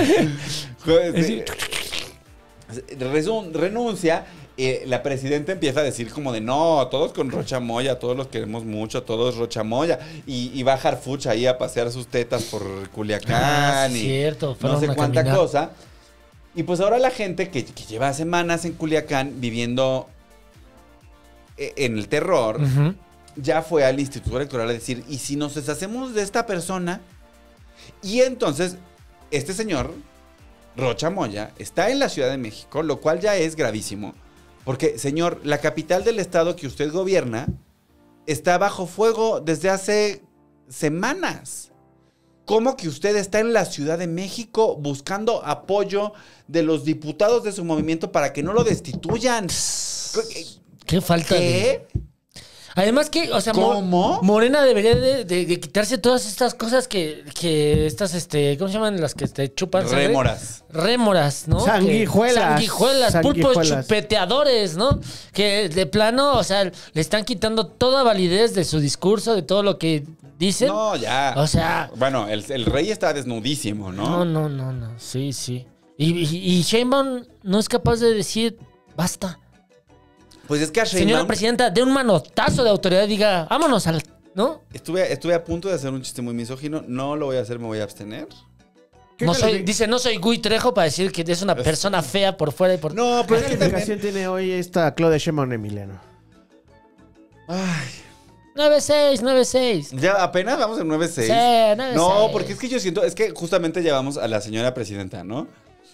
Renuncia. La presidenta empieza a decir como de no, todos con Rocha Moya, todos los queremos mucho, todos Rocha Moya. Y va Harfuch ahí a pasear sus tetas por Culiacán. Cierto, no sé cuánta cosa. Y pues ahora la gente que lleva semanas en Culiacán viviendo en el terror, uh-huh, ya fue al Instituto Electoral a decir, ¿y si nos deshacemos de esta persona? Y entonces, este señor, Rocha Moya, está en la Ciudad de México, lo cual ya es gravísimo. Porque, señor, la capital del estado que usted gobierna está bajo fuego desde hace semanas. ¿Cómo que usted está en la Ciudad de México buscando apoyo de los diputados de su movimiento para que no lo destituyan? ¿Qué falta de...? Además que, ¿cómo? Morena debería de quitarse todas estas cosas que estas, ¿cómo se llaman? Las que te chupan sangre. Rémoras, ¿no? Sanguijuelas, pulpos chupeteadores, ¿no? Que de plano, le están quitando toda validez de su discurso, de todo lo que dicen. No, ya. Bueno, el rey está desnudísimo, ¿no? No. Sí. Y Sheinbaum no es capaz de decir, basta. Pues es que a Sheinbaum... Señora presidenta, de un manotazo de autoridad diga, vámonos ¿no? Estuve a punto de hacer un chiste muy misógino. No lo voy a hacer, me voy a abstener. No soy Gui Trejo para decir que es una persona fea por fuera y por... No, pero ¿qué calificación tiene hoy esta Claudia Sheinbaum, Emiliano? Ay, 9-6. Ya apenas vamos en 9-6. Sí, 9-6. No, porque es que yo siento, es que justamente llevamos a la señora presidenta, ¿no?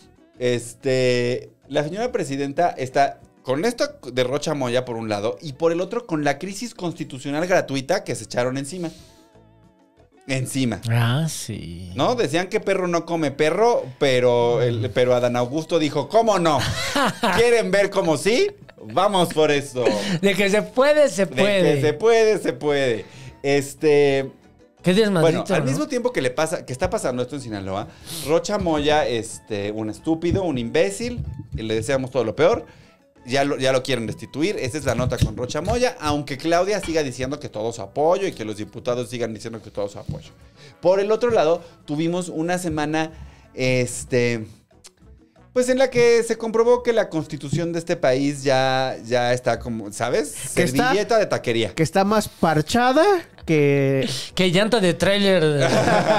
La señora presidenta está con esto de Rocha Moya por un lado y por el otro con la crisis constitucional gratuita que se echaron encima. Ah, sí. ¿No? Decían que perro no come perro, pero Adán Augusto dijo, ¿cómo no? ¿Quieren ver cómo sí? Vamos por eso. De que se puede, se puede. De que se puede, se puede. Qué desmadrito, Bueno, al mismo tiempo que está pasando esto en Sinaloa, Rocha Moya, un estúpido, un imbécil, y le deseamos todo lo peor. Ya lo quieren destituir. Esa es la nota con Rocha Moya, aunque Claudia siga diciendo que todo su apoyo y que los diputados sigan diciendo que todo su apoyo. Por el otro lado, tuvimos una semana, pues en la que se comprobó que la constitución de este país ya está como, ¿sabes? Servilleta de taquería. Que está más parchada que... Que llanta de tráiler.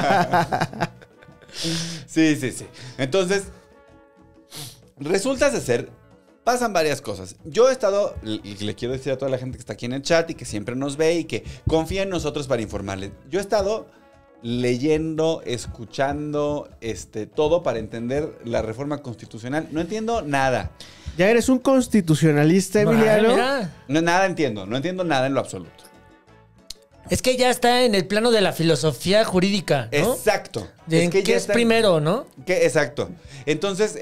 Sí. Entonces, resulta ser... Pasan varias cosas. Yo he estado, y le quiero decir a toda la gente que está aquí en el chat y que siempre nos ve y que confía en nosotros para informarles. Yo he estado leyendo, escuchando, todo para entender la reforma constitucional. No entiendo nada. Ya eres un constitucionalista, Emiliano. No entiendo nada en lo absoluto. Es que ya está en el plano de la filosofía jurídica, ¿no? Exacto. ¿Qué es primero, no? Exacto. Entonces,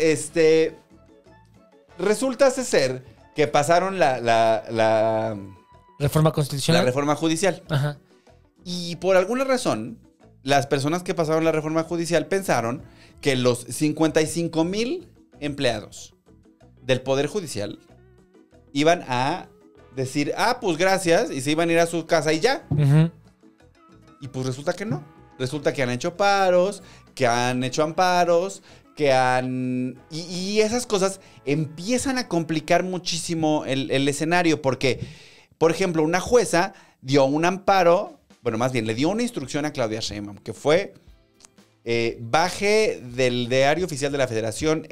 resulta ser que pasaron la reforma constitucional. La reforma judicial. Ajá. Y por alguna razón, las personas que pasaron la reforma judicial pensaron que los 55,000 empleados del Poder Judicial iban a decir, pues gracias, y se iban a ir a su casa y ya. Uh-huh. Y pues resulta que no. Resulta que han hecho paros, que han hecho amparos, y esas cosas empiezan a complicar muchísimo el escenario, porque, por ejemplo, una jueza dio un amparo, bueno, más bien, le dio una instrucción a Claudia Sheinbaum, que fue, baje del diario oficial de la Federación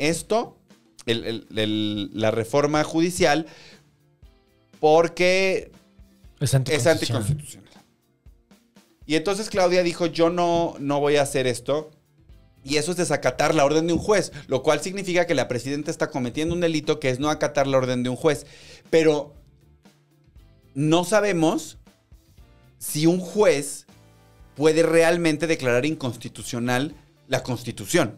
la reforma judicial, porque es anticonstitucional. Y entonces Claudia dijo, yo no voy a hacer esto. Y eso es desacatar la orden de un juez, lo cual significa que la presidenta está cometiendo un delito que es no acatar la orden de un juez. Pero no sabemos si un juez puede realmente declarar inconstitucional la Constitución.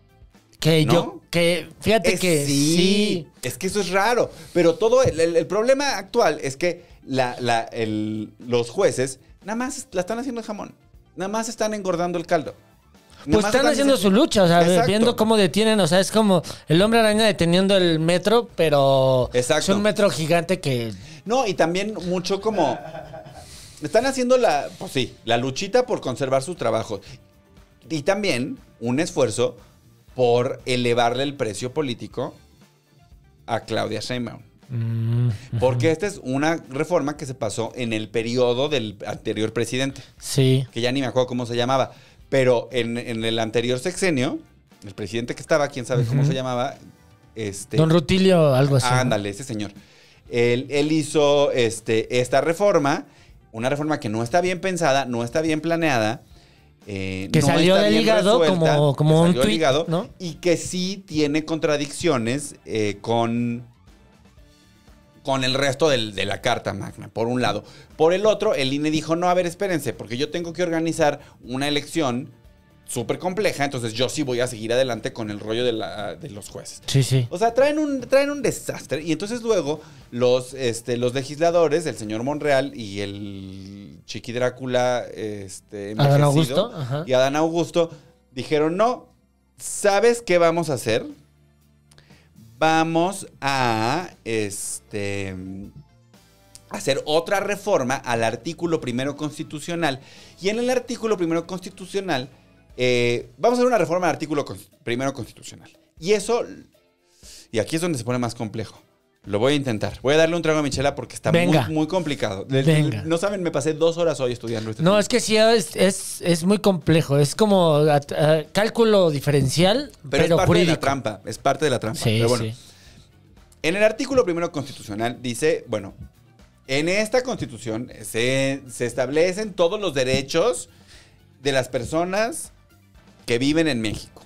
Fíjate que sí. Es que eso es raro. Pero todo el problema actual es que los jueces nada más la están haciendo jamón. Nada más están engordando el caldo. Pues están haciendo su lucha, o sea, exacto, viendo cómo detienen, o sea, es como el Hombre Araña deteniendo el metro, pero exacto, es un metro gigante que... No, y también mucho como... Están haciendo la luchita por conservar su trabajo. Y también un esfuerzo por elevarle el precio político a Claudia Sheinbaum. Porque esta es una reforma que se pasó en el periodo del anterior presidente. Sí. Que ya ni me acuerdo cómo se llamaba. Pero en el anterior sexenio, el presidente que estaba, quién sabe cómo se llamaba, Don Rutilio, algo así. Ándale, ese señor. Él hizo esta reforma, una reforma que no está bien pensada, no está bien planeada. Que no salió del hígado como un tuit, ¿no? Y que sí tiene contradicciones con el resto de la Carta Magna, por un lado. Por el otro, el INE dijo, no, a ver, espérense, porque yo tengo que organizar una elección súper compleja, entonces yo sí voy a seguir adelante con el rollo de los jueces. Sí. O sea, traen un desastre. Y entonces luego los legisladores, el señor Monreal y el Chiqui Drácula, Adán Augusto, y Adán Augusto, dijeron, no, ¿sabes qué vamos a hacer? Vamos a hacer otra reforma al artículo primero constitucional. Y en el artículo primero constitucional, vamos a hacer una reforma al artículo primero constitucional. Y aquí es donde se pone más complejo. Lo voy a intentar. Voy a darle un trago a Michela porque está muy, muy complicado. No saben, me pasé 2 horas hoy estudiando esto. No, es que sí, es muy complejo. Es como cálculo diferencial, pero es parte jurídico. de la trampa. Es parte de la trampa. Sí, pero bueno, sí. En el artículo primero constitucional dice, bueno, En esta Constitución se establecen todos los derechos de las personas que viven en México.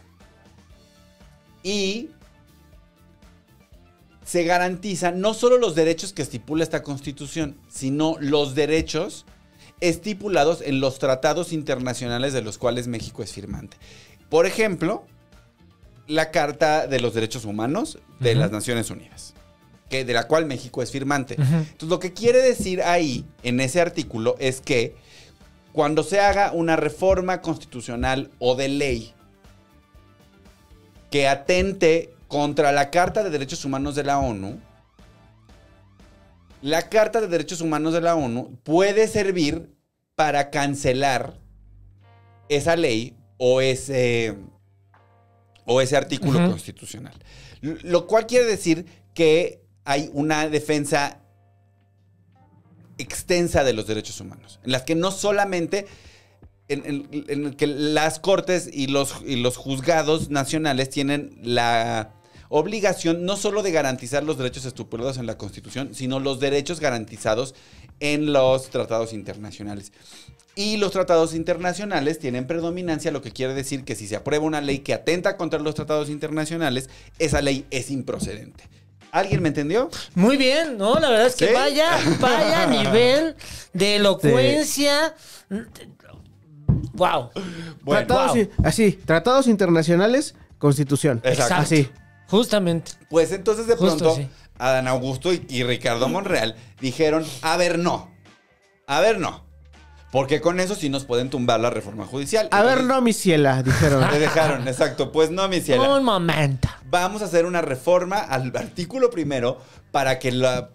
Y se garantizan no solo los derechos que estipula esta Constitución, sino los derechos estipulados en los tratados internacionales de los cuales México es firmante. Por ejemplo, la Carta de los Derechos Humanos de las Naciones Unidas, de la cual México es firmante. Entonces, lo que quiere decir ahí, en ese artículo, es que cuando se haga una reforma constitucional o de ley que atente contra la Carta de Derechos Humanos de la ONU, la Carta de Derechos Humanos de la ONU puede servir para cancelar esa ley o ese artículo constitucional. Lo cual quiere decir que hay una defensa extensa de los derechos humanos, en las que no solamente en que las cortes y los juzgados nacionales tienen la obligación no solo de garantizar los derechos estipulados en la Constitución, sino los derechos garantizados en los tratados internacionales. Y los tratados internacionales tienen predominancia, lo que quiere decir que si se aprueba una ley que atenta contra los tratados internacionales, esa ley es improcedente. ¿Alguien me entendió? Muy bien, ¿no? La verdad es que ¿Sí? vaya nivel de elocuencia. Wow. Bueno, Tratados internacionales, Constitución. Exacto. Así. Justamente. Pues entonces de Justo, pronto sí. Adán Augusto y Ricardo Monreal dijeron, a ver, no. Porque con eso sí nos pueden tumbar la reforma judicial. A ver, no, mi ciela, dijeron. Le dejaron, exacto. Pues no, mi ciela. Un momento. Vamos a hacer una reforma al artículo primero para que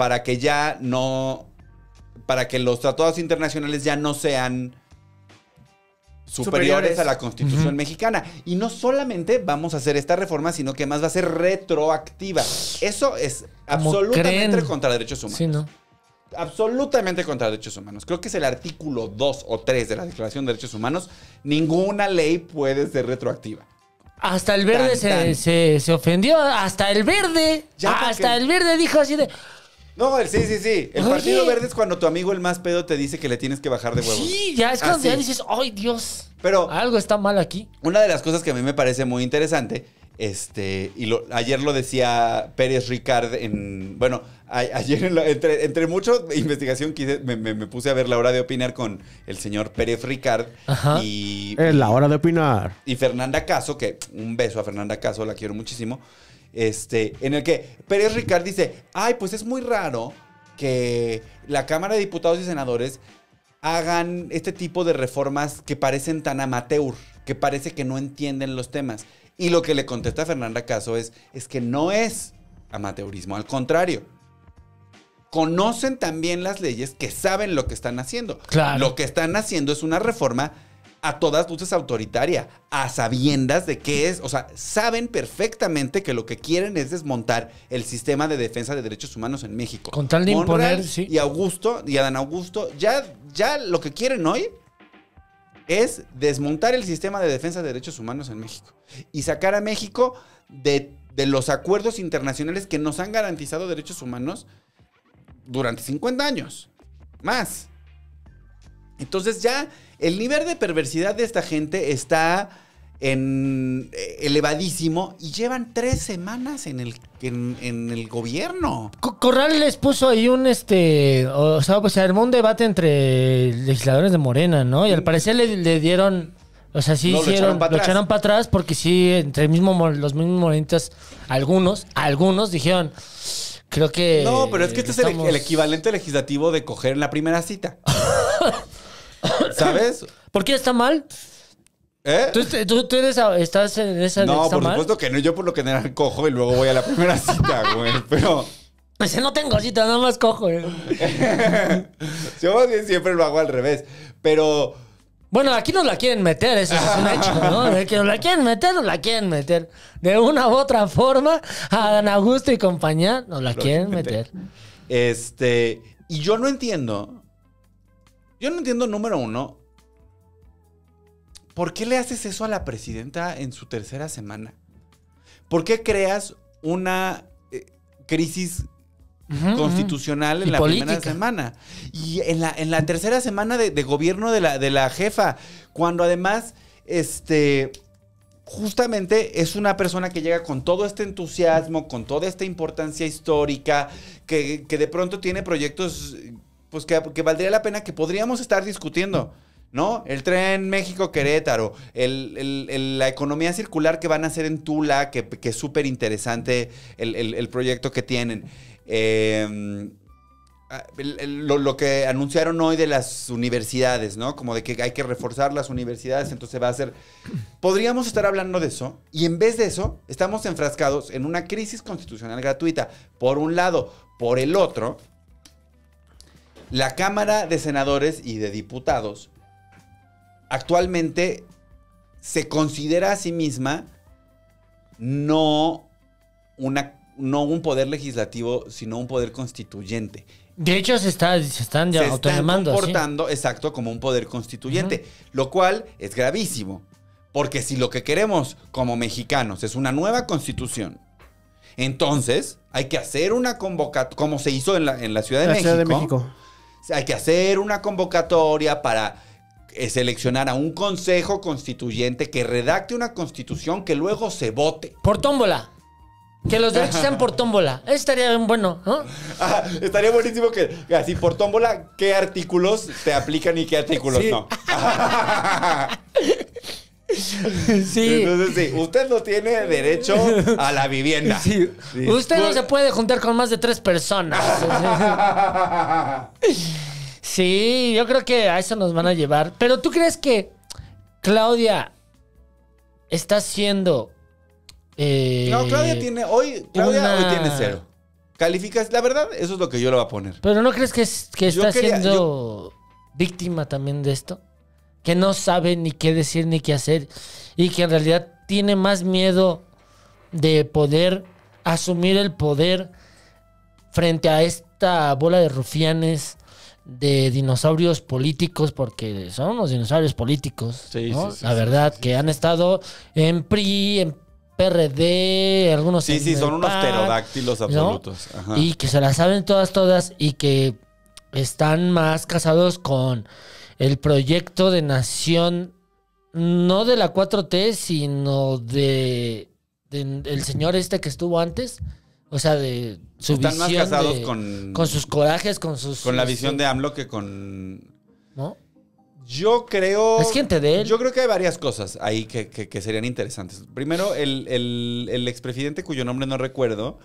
los tratados internacionales ya no sean superiores a la Constitución mexicana. Y no solamente vamos a hacer esta reforma, sino que más va a ser retroactiva. Eso es absolutamente contra derechos humanos. Sí, ¿no? Absolutamente contra derechos humanos. Creo que es el artículo 2 o 3 de la Declaración de Derechos Humanos. Ninguna ley puede ser retroactiva. Hasta el verde se ofendió. Hasta el verde. El verde dijo así de... No, sí. El Partido Verde es cuando tu amigo el más pedo te dice que le tienes que bajar de huevos. Sí, ya es cuando ya dices, ¡ay, Dios! Pero algo está mal aquí. Una de las cosas que a mí me parece muy interesante, ayer lo decía Pérez Ricard ayer entre mucha investigación me puse a ver La Hora de Opinar con el señor Pérez Ricard. Ajá. Es la hora de opinar. Y Fernanda Caso, que un beso a Fernanda Caso, la quiero muchísimo. En el que Pérez Ricard dice, pues es muy raro que la Cámara de Diputados y Senadores hagan este tipo de reformas que parecen tan amateur, que parece que no entienden los temas. Y lo que le contesta Fernanda Caso es que no es amateurismo, al contrario. Conocen también las leyes, que saben lo que están haciendo. Claro. Lo que están haciendo es una reforma a todas luces autoritaria, a sabiendas de qué es, o sea, saben perfectamente que lo que quieren es desmontar el sistema de defensa de derechos humanos en México. Con tal de Monreal imponer, sí. Y Adán Augusto, ya lo que quieren hoy es desmontar el sistema de defensa de derechos humanos en México y sacar a México de los acuerdos internacionales que nos han garantizado derechos humanos durante 50 años. Más. Entonces ya el nivel de perversidad de esta gente está elevadísimo y llevan 3 semanas en el gobierno. Corral les puso ahí se armó un debate entre legisladores de Morena, ¿no? Y al parecer le dieron, lo echaron para atrás porque sí, los mismos morenitas, algunos dijeron, creo que... No, pero es que este es el equivalente legislativo de coger en la primera cita. ¿Sabes? ¿Por qué está mal? ¿Eh? ¿Tú estás en esa... No, por mal? supuesto que no. Yo por lo general cojo y luego voy a la primera cita, güey. Pero... Pues no tengo cita, nada más cojo. Yo más bien siempre lo hago al revés. Pero... Bueno, aquí nos la quieren meter, eso es un hecho, ¿no? De que nos la quieren meter. De una u otra forma, a Adán Augusto y compañía nos la quieren meter. Y yo no entiendo... número uno, ¿por qué le haces eso a la presidenta en su tercera semana? ¿Por qué creas una crisis constitucional en la primera semana. Y en la tercera semana de gobierno de la jefa, cuando además, justamente es una persona que llega con todo este entusiasmo, con toda esta importancia histórica, que de pronto tiene proyectos pues que valdría la pena, que podríamos estar discutiendo, ¿no? El tren México-Querétaro, la economía circular que van a hacer en Tula, que es súper interesante el proyecto que tienen. Lo que anunciaron hoy de las universidades, ¿no? Como de que hay que reforzar las universidades, entonces va a ser... Podríamos estar hablando de eso, y en vez de eso, estamos enfrascados en una crisis constitucional gratuita, por un lado. Por el otro, la Cámara de Senadores y de Diputados actualmente se considera a sí misma no un poder legislativo, sino un poder constituyente. De hecho, se están ya autonomando. Se están comportando, ¿sí? Exacto, como un poder constituyente, lo cual es gravísimo. Porque si lo que queremos como mexicanos es una nueva constitución, entonces hay que hacer una convocatoria, como se hizo en la Ciudad de México. Hay que hacer una convocatoria para seleccionar a un consejo constituyente que redacte una constitución que luego se vote. Por tómbola. Que los derechos sean por tómbola. Eso estaría bien bueno, ¿no? Estaría buenísimo que así por tómbola, ¿qué artículos te aplican y qué artículos no? Sí. Entonces, sí, usted no tiene derecho a la vivienda. Sí. Sí. Usted no se puede juntar con más de 3 personas. Sí, yo creo que a eso nos van a llevar. Pero ¿tú crees que Claudia está haciendo... No, Claudia hoy tiene 0. Calificas, la verdad, eso es lo que yo le voy a poner. Pero ¿no crees que está siendo víctima también de esto? Que no sabe ni qué decir ni qué hacer. Y que en realidad tiene más miedo de poder asumir el poder frente a esta bola de rufianes, de dinosaurios políticos, porque son unos dinosaurios políticos, sí, ¿no? Sí, la verdad, que han estado en PRI, en PRD, algunos... Sí, son unos pterodáctilos absolutos. ¿No? Ajá. Y que se las saben todas y que están más casados con el proyecto de nación, no de la 4T, sino del señor que estuvo antes. O sea, de su están visión. Están más casados con sus corajes, con sus... Con la visión de AMLO que con... ¿No? Yo creo... Es gente de él. Yo creo que hay varias cosas ahí que serían interesantes. Primero, el expresidente, cuyo nombre no recuerdo,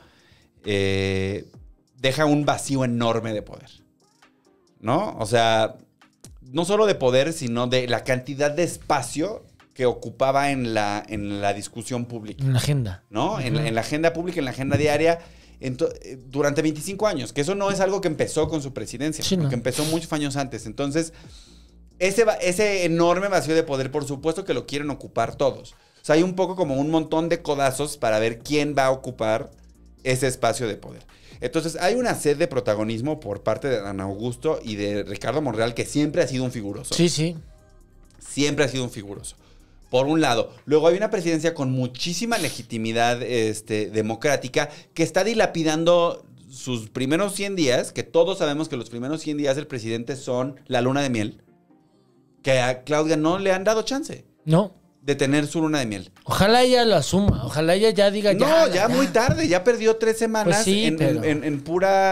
deja un vacío enorme de poder, ¿no? O sea, no solo de poder, sino de la cantidad de espacio que ocupaba en la discusión pública. En la agenda. ¿No? Uh-huh. En la agenda pública, en la agenda diaria, durante 25 años. Que eso no es algo que empezó con su presidencia, sí, que empezó muchos años antes. Entonces, ese enorme vacío de poder, por supuesto que lo quieren ocupar todos. O sea, hay un poco como un montón de codazos para ver quién va a ocupar ese espacio de poder. Entonces, hay una sed de protagonismo por parte de Dan Augusto y de Ricardo Monreal, que siempre ha sido un figuroso. Sí, sí. Siempre ha sido un figuroso. Por un lado. Luego hay una presidencia con muchísima legitimidad democrática que está dilapidando sus primeros 100 días, que todos sabemos que los primeros 100 días del presidente son la luna de miel, que a Claudia no le han dado chance. No. De tener su luna de miel. Ojalá ella lo asuma. Ojalá ella ya diga ya. No, ya muy tarde. Ya perdió 3 semanas pues sí, en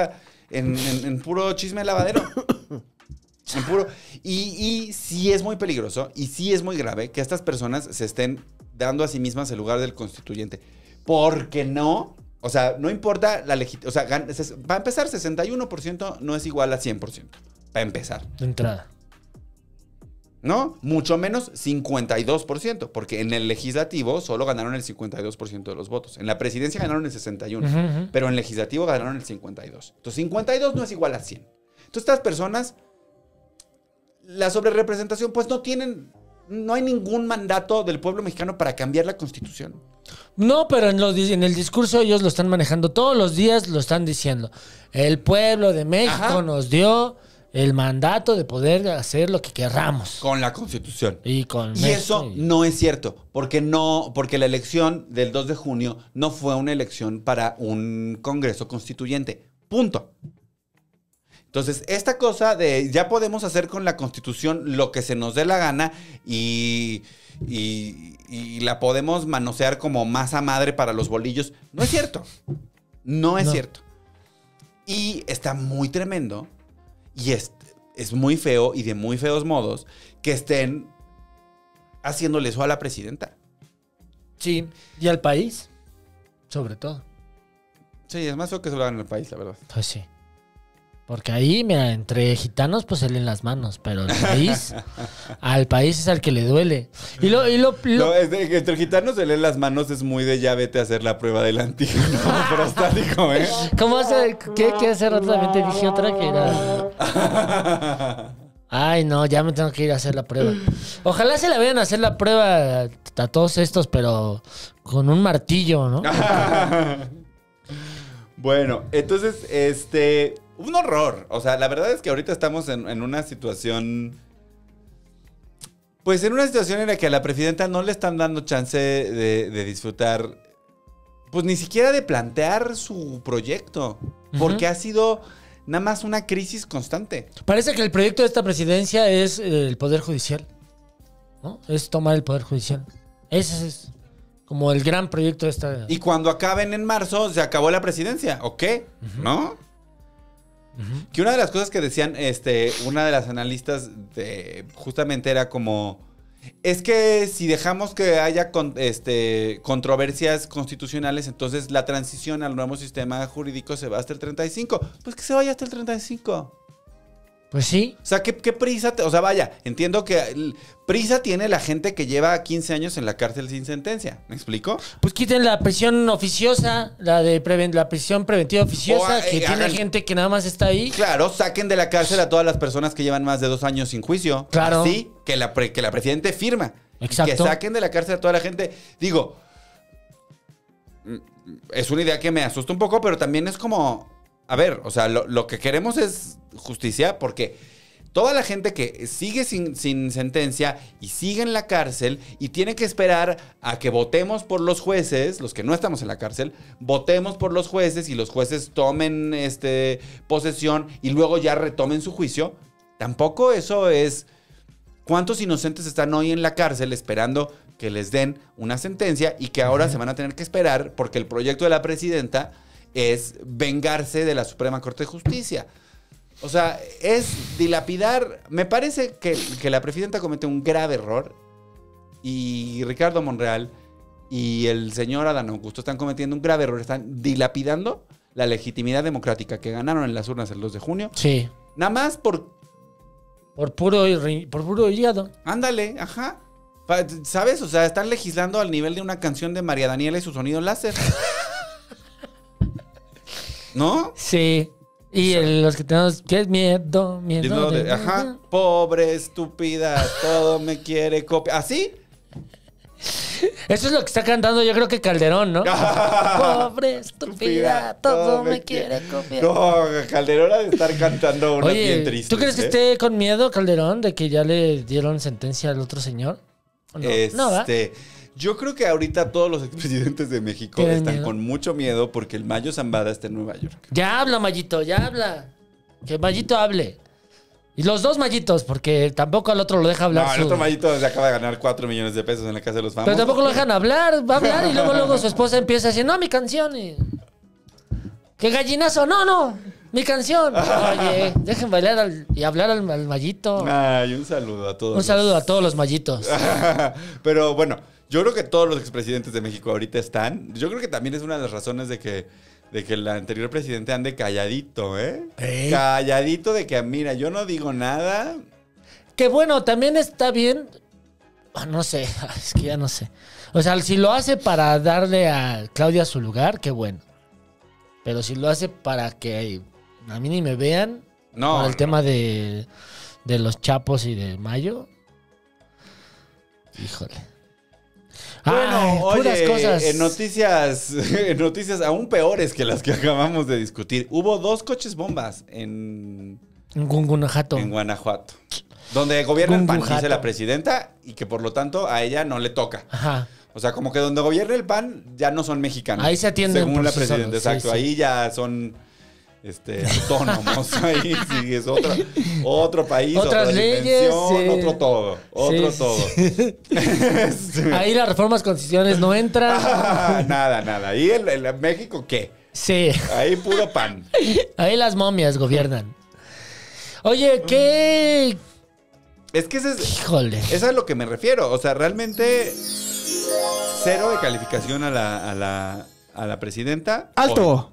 puro chisme de lavadero. En puro. Y sí es muy peligroso y sí es muy grave que estas personas se estén dando a sí mismas el lugar del constituyente. Porque no. O sea, no importa la legitimidad. O sea, para empezar, 61% no es igual a 100%. Para empezar. De entrada. ¿No? Mucho menos 52%, porque en el legislativo solo ganaron el 52% de los votos. En la presidencia ganaron el 61%, pero en el legislativo ganaron el 52%. Entonces, 52 no es igual a 100. Entonces, estas personas, la sobrerepresentación, pues no hay ningún mandato del pueblo mexicano para cambiar la Constitución. No, pero en el discurso ellos lo están manejando todos los días, lo están diciendo. El pueblo de México nos dio el mandato de poder hacer lo que querramos. Con la Constitución. Y eso no es cierto, porque la elección del 2 de junio no fue una elección para un Congreso Constituyente. Punto. Entonces, esta cosa de ya podemos hacer con la Constitución lo que se nos dé la gana y la podemos manosear como masa madre para los bolillos, no es cierto. No es cierto. Y está muy tremendo y es muy feo y de muy feos modos que estén haciéndole eso a la presidenta. Sí, y al país, sobre todo. Sí, es más feo que se lo hagan en el país, la verdad. Pues sí. Porque ahí, mira, entre gitanos pues se leen las manos, pero el país, al país es al que le duele. No, entre gitanos se leen las manos es muy de ya vete a hacer la prueba del antígeno prostático, ¿eh? ¿Cómo hace? ¿Qué hace rato también te dije otra que era? Ay, no, ya me tengo que ir a hacer la prueba. Ojalá se la vayan a hacer la prueba a todos estos, pero con un martillo, ¿no? Bueno, entonces, un horror. O sea, la verdad es que ahorita estamos en una situación... Pues en una situación en la que a la presidenta no le están dando chance de disfrutar... Pues ni siquiera de plantear su proyecto. Porque ha sido nada más una crisis constante. Parece que el proyecto de esta presidencia es el Poder Judicial, ¿no? Es tomar el Poder Judicial. Ese es como el gran proyecto de esta... Y cuando acaben en marzo, se acabó la presidencia. ¿O qué? ¿No? Que una de las cosas que decían, una de las analistas justamente era como, es que si dejamos que haya controversias constitucionales, entonces la transición al nuevo sistema jurídico se va hasta el 35. Pues que se vaya hasta el 35. Pues sí. O sea, ¿qué prisa? O sea, vaya, entiendo que prisa tiene la gente que lleva 15 años en la cárcel sin sentencia. ¿Me explico? Pues quiten la prisión oficiosa, la prisión preventiva oficiosa, que tiene gente que nada más está ahí. Claro, saquen de la cárcel a todas las personas que llevan más de 2 años sin juicio. Claro. Así que la presidente firma. Exacto. Que saquen de la cárcel a toda la gente. Digo, es una idea que me asusta un poco, pero también es como... A ver, o sea, lo que queremos es justicia porque toda la gente que sigue sin sentencia y sigue en la cárcel y tiene que esperar a que votemos por los jueces, los que no estamos en la cárcel, votemos por los jueces y los jueces tomen posesión y luego ya retomen su juicio, tampoco eso es... ¿Cuántos inocentes están hoy en la cárcel esperando que les den una sentencia y que ahora se van a tener que esperar porque el proyecto de la presidenta es vengarse de la Suprema Corte de Justicia? O sea, es dilapidar. Me parece que la presidenta comete un grave error y Ricardo Monreal y el señor Adán Augusto están cometiendo un grave error. Están dilapidando la legitimidad democrática que ganaron en las urnas el 2 de junio. Sí. Nada más por puro hígado. Ándale, ajá. ¿Sabes? O sea, están legislando al nivel de una canción de María Daniela y su sonido láser. ¿No? Sí. Y los que tenemos, ¿qué es miedo? Ajá. Pobre, estúpida, todo me quiere copiar. ¿Así? Eso es lo que está cantando, yo creo que Calderón, ¿no? Pobre, estúpida, todo me quiere copiar. No, Calderón ha de estar cantando una bien triste. ¿Tú crees que esté con miedo, Calderón, de que ya le dieron sentencia al otro señor? ¿O no? No, ¿va? Yo creo que ahorita todos los expresidentes de México están con mucho miedo porque el Mayo Zambada está en Nueva York. Ya habla, Mayito, ya habla. Que Mayito hable. Y los dos Mayitos, porque tampoco al otro lo deja hablar. No, el otro Mayito se acaba de ganar 4 millones de pesos en la Casa de los Famosos. Pero tampoco lo dejan hablar. Va a hablar y luego su esposa empieza a decir, no, mi canción. ¡Qué gallinazo! No, mi canción. Oye, dejen bailar y hablar al Mayito. Ay, un saludo a todos. Un saludo a todos los Mayitos. Pero bueno, yo creo que todos los expresidentes de México ahorita están. Yo creo que también es una de las razones de que el anterior presidente ande calladito, ¿eh? Calladito de que, mira, yo no digo nada. Que bueno, también está bien. No sé, es que ya no sé. O sea, si lo hace para darle a Claudia su lugar, qué bueno. Pero si lo hace para que a mí ni me vean, por el tema de los Chapos y de Mayo, híjole. Bueno, puras oye, cosas. en noticias aún peores que las que acabamos de discutir, hubo 2 coches bombas en Guanajuato. En Guanajuato. Donde gobierna el PAN, dice la presidenta, y que por lo tanto a ella no le toca. Ajá. O sea, como que donde gobierna el PAN ya no son mexicanos. Ahí se atienden según por la sí presidenta, solos. exacto. Sí. Ahí ya son autónomos. Ahí sí, es otro país, otras otra leyes, dimensión, otro todo. Ahí las reformas constitucionales no entran. Nada. ¿Y el México qué? Sí. Ahí puro pan. Ahí las momias gobiernan. Oye, ¿qué? Es que Híjole. eso es a lo que me refiero. O sea, realmente 0 de calificación a la presidenta. ¡Alto!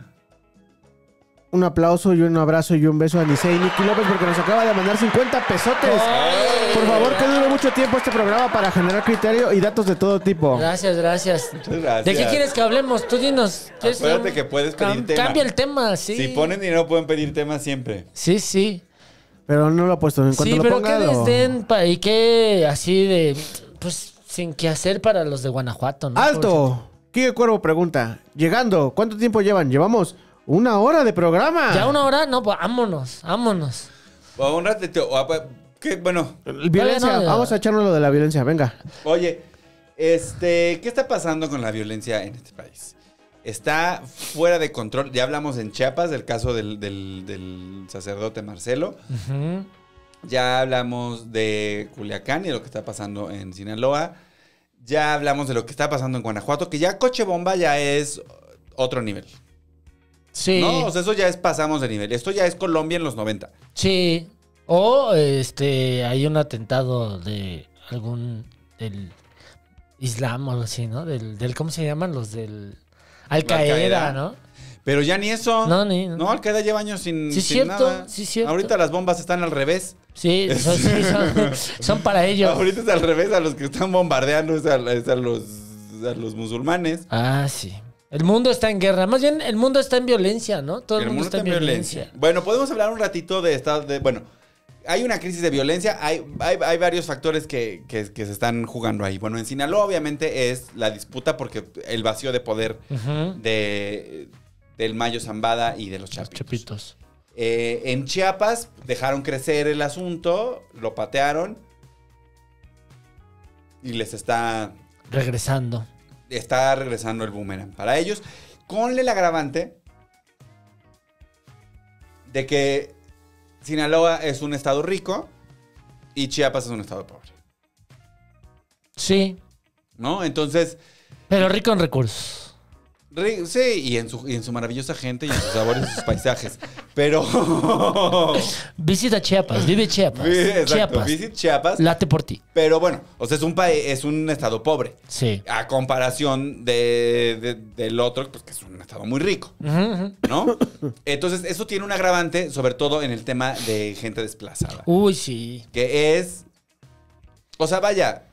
Un aplauso y un abrazo y un beso a Nicey Nicky López porque nos acaba de mandar 50 pesotes. ¡Ay! Por favor, que dure mucho tiempo este programa para generar criterio y datos de todo tipo. Gracias. Muchas gracias. ¿De qué quieres que hablemos? Tú dinos. Acuérdate que puedes pedir tema. Cambia el tema, sí. Si ponen dinero pueden pedir temas siempre. Sí. Pero no lo ha puesto. En cuanto Sí, lo pero ponga, qué desdén y qué así de... Pues sin qué hacer para los de Guanajuato, ¿no? ¡Alto! Kike Cuervo pregunta. Llegando, ¿cuánto tiempo llevan? Llevamos 1 hora de programa. ¿Ya 1 hora? No, pues vámonos. O un ratito. ¿Qué? Bueno. Violencia. No. Vamos a echarnos lo de la violencia. Venga. Oye, ¿qué está pasando con la violencia en este país? Está fuera de control. Ya hablamos en Chiapas del caso del sacerdote Marcelo. Uh-huh. Ya hablamos de Culiacán y de lo que está pasando en Sinaloa. Ya hablamos de lo que está pasando en Guanajuato, que ya coche bomba ya es otro nivel. Sí. No, o sea, eso ya pasamos de nivel. Esto ya es Colombia en los 90. Sí. O hay un atentado de del Islam o algo así, ¿no? Del ¿cómo se llaman? Los del Al-Qaeda, ¿no? Pero ya ni eso. No. Al-Qaeda lleva años sin cierto, nada. sí, cierto. Ahorita las bombas están al revés. Sí, son para ellos. Ahorita es al revés, a los que están bombardeando es a los musulmanes. Ah, sí. El mundo está en guerra. Más bien, el mundo está en violencia, ¿no? Todo el mundo está en violencia. Bueno, podemos hablar un ratito de estado de... Bueno, hay una crisis de violencia. Hay varios factores que se están jugando ahí. Bueno, en Sinaloa obviamente es la disputa porque el vacío de poder del Mayo Zambada y de los Chapitos. En Chiapas dejaron crecer el asunto, lo patearon y les está regresando el boomerang para ellos, con el agravante de que Sinaloa es un estado rico y Chiapas es un estado pobre. Sí. ¿No? Entonces... Pero rico en recursos. Sí, y en su maravillosa gente y en sus sabores y sus paisajes. Pero... Visita Chiapas, vive Chiapas. Exacto, Chiapas. Visit Chiapas. Late por ti. Pero bueno, o sea, es un estado pobre. Sí. A comparación del otro, pues que es un estado muy rico. ¿No? Entonces, eso tiene un agravante, sobre todo en el tema de gente desplazada. Uy, sí. Que es... O sea, vaya...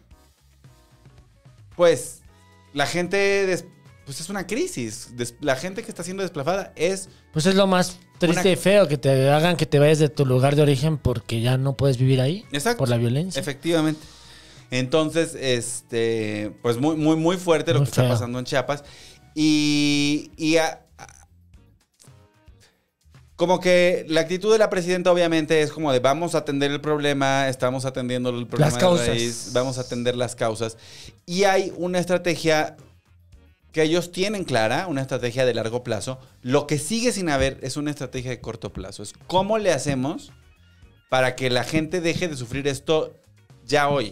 Pues, la gente... Pues es una crisis. La gente que está siendo desplazada es... Pues es lo más triste y feo, que te hagan que te vayas de tu lugar de origen porque ya no puedes vivir ahí. Exacto. Por la violencia. Efectivamente. Entonces, pues muy, muy, muy fuerte lo que está pasando en Chiapas. Como que la actitud de la presidenta obviamente es como de vamos a atender el problema, estamos atendiendo el problema las causas. de raíz, vamos a atender las causas. Y hay una estrategia que ellos tienen clara, una estrategia de largo plazo. Lo que sigue sin haber es una estrategia de corto plazo. Es cómo le hacemos para que la gente deje de sufrir esto ya hoy.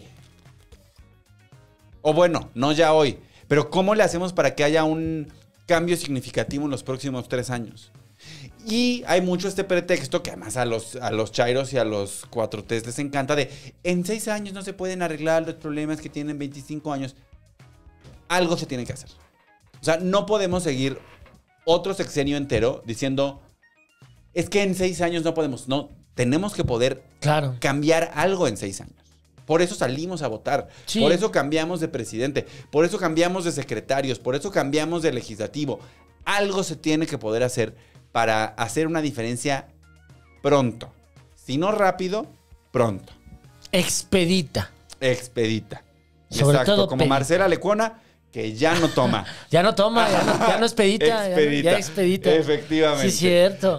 O bueno, no ya hoy, pero cómo le hacemos para que haya un cambio significativo en los próximos 3 años. Y hay mucho este pretexto que además a los chairos y a los 4Ts les encanta de en 6 años no se pueden arreglar los problemas que tienen 25 años. Algo se tiene que hacer. O sea, no podemos seguir otro sexenio entero diciendo es que en 6 años no podemos. No, tenemos que poder cambiar algo en 6 años. Por eso salimos a votar. Sí. Por eso cambiamos de presidente. Por eso cambiamos de secretarios. Por eso cambiamos de legislativo. Algo se tiene que poder hacer para hacer una diferencia pronto. Si no rápido, pronto. Expedita. Sobre todo como Marcela Lecuona, que ya no toma. ya no es pedita. Ya expedita. Efectivamente. Sí, cierto.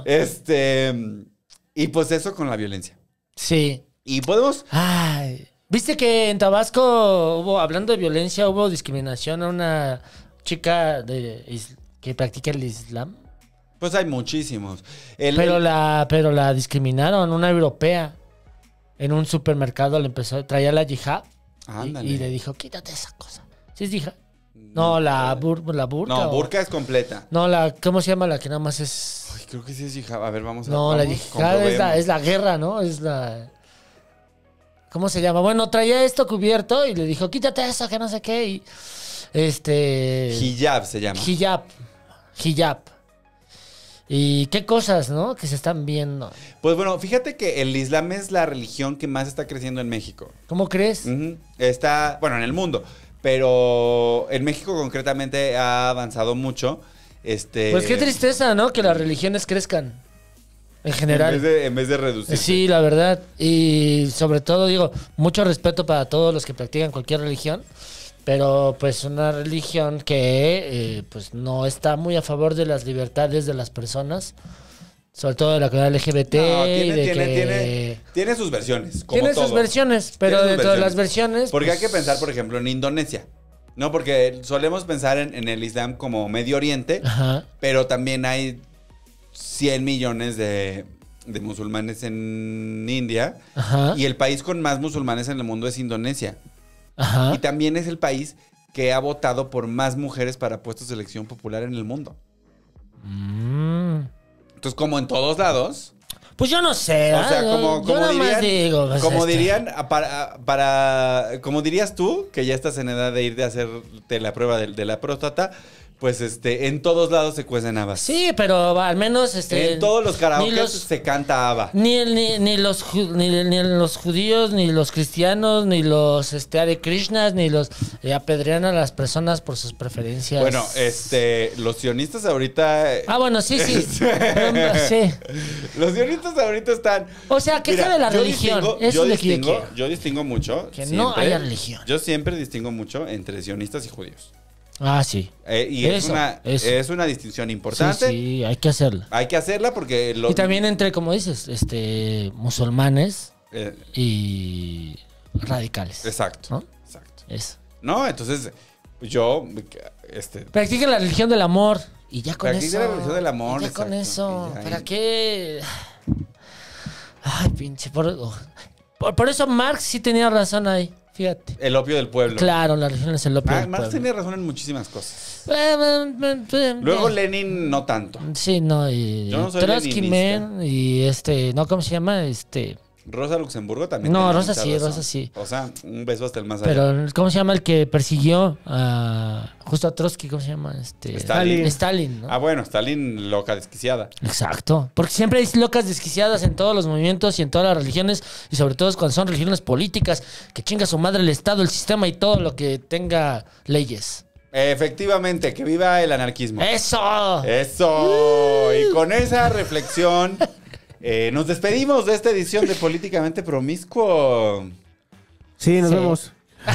Y pues eso con la violencia. Sí. Y podemos... Ay, ¿viste que en Tabasco hablando de violencia, hubo discriminación a una chica que practica el Islam? Pues hay muchísimos. Pero la discriminaron, una europea. En un supermercado traía la yihad y le dijo, quítate esa cosa. ¿Sí es yihad? No, la burka. No, burka es completa. No, ¿cómo se llama la que nada más es? Ay, creo que sí es yihad. A ver, vamos a No, la yihad es la guerra, ¿no? Es la... ¿Cómo se llama? Bueno, traía esto cubierto y le dijo, quítate eso, que no sé qué. Y Hijab se llama. Hijab. Y qué cosas, ¿no? Que se están viendo. Pues bueno, fíjate que el Islam es la religión que más está creciendo en México. ¿Cómo crees? Está, bueno, en el mundo. Pero en México concretamente ha avanzado mucho. Pues qué tristeza, ¿no? Que las religiones crezcan. En general. En vez de reducir. Sí, la verdad. Y sobre todo, digo, mucho respeto para todos los que practican cualquier religión. Pero pues una religión que pues no está muy a favor de las libertades de las personas. Sobre todo de la comunidad LGBT. No, tiene sus versiones. Como tiene todo. Sus versiones, pero dentro de las versiones... Porque pues... hay que pensar, por ejemplo, en Indonesia. No, porque solemos pensar en el Islam como Medio Oriente. Ajá. Pero también hay 100 millones de musulmanes en India. Ajá. Y el país con más musulmanes en el mundo es Indonesia. Ajá. Y también es el país que ha votado por más mujeres para puestos de elección popular en el mundo. Entonces, como en todos lados... Pues yo no sé. O sea, como dirían, como dirías tú, que ya estás en edad de ir de hacerte la prueba de la próstata, pues en todos lados se cuecen habas. Sí, pero al menos en todos los karaokes se canta haba. Ni los judíos, ni los cristianos, ni los Hare Krishnas, ni los apedrean a las personas por sus preferencias. Bueno, los sionistas ahorita. Bueno, sí. Pero, sí. Los sionistas ahorita están. O sea, ¿qué sabe la religión? Yo distingo mucho. Que siempre, no haya religión. Yo siempre distingo mucho entre sionistas y judíos. Sí. Y es una distinción importante. Sí, hay que hacerla. Hay que hacerla porque... Y también entre, como dices, musulmanes y radicales. Exacto. ¿No? Exacto. Eso. No, entonces yo... Practiquen la religión del amor y ya con eso. Practiquen la religión del amor. Ya con eso. ¿Para qué? Ay, pinche. Por eso Marx sí tenía razón ahí. Fíjate. El opio del pueblo. Claro, la religión es el opio del pueblo. Marx tenía razón en muchísimas cosas. Luego Lenin no tanto. Sí, no. Y yo no soy Trotsky, y no, ¿cómo se llama? Rosa Luxemburgo también. No, Rosa sí. O sea, un beso hasta el más allá. Pero, ¿cómo se llama el que persiguió justo a Trotsky? ¿Cómo se llama? Stalin, ¿no? Bueno, Stalin, loca desquiciada. Exacto. Porque siempre hay locas desquiciadas en todos los movimientos y en todas las religiones. Y sobre todo cuando son religiones políticas, que chinga su madre el Estado, el sistema y todo lo que tenga leyes. Efectivamente, que viva el anarquismo. ¡Eso! Y con esa reflexión... nos despedimos de esta edición de Políticamente Promiscuo. Sí, nos vemos.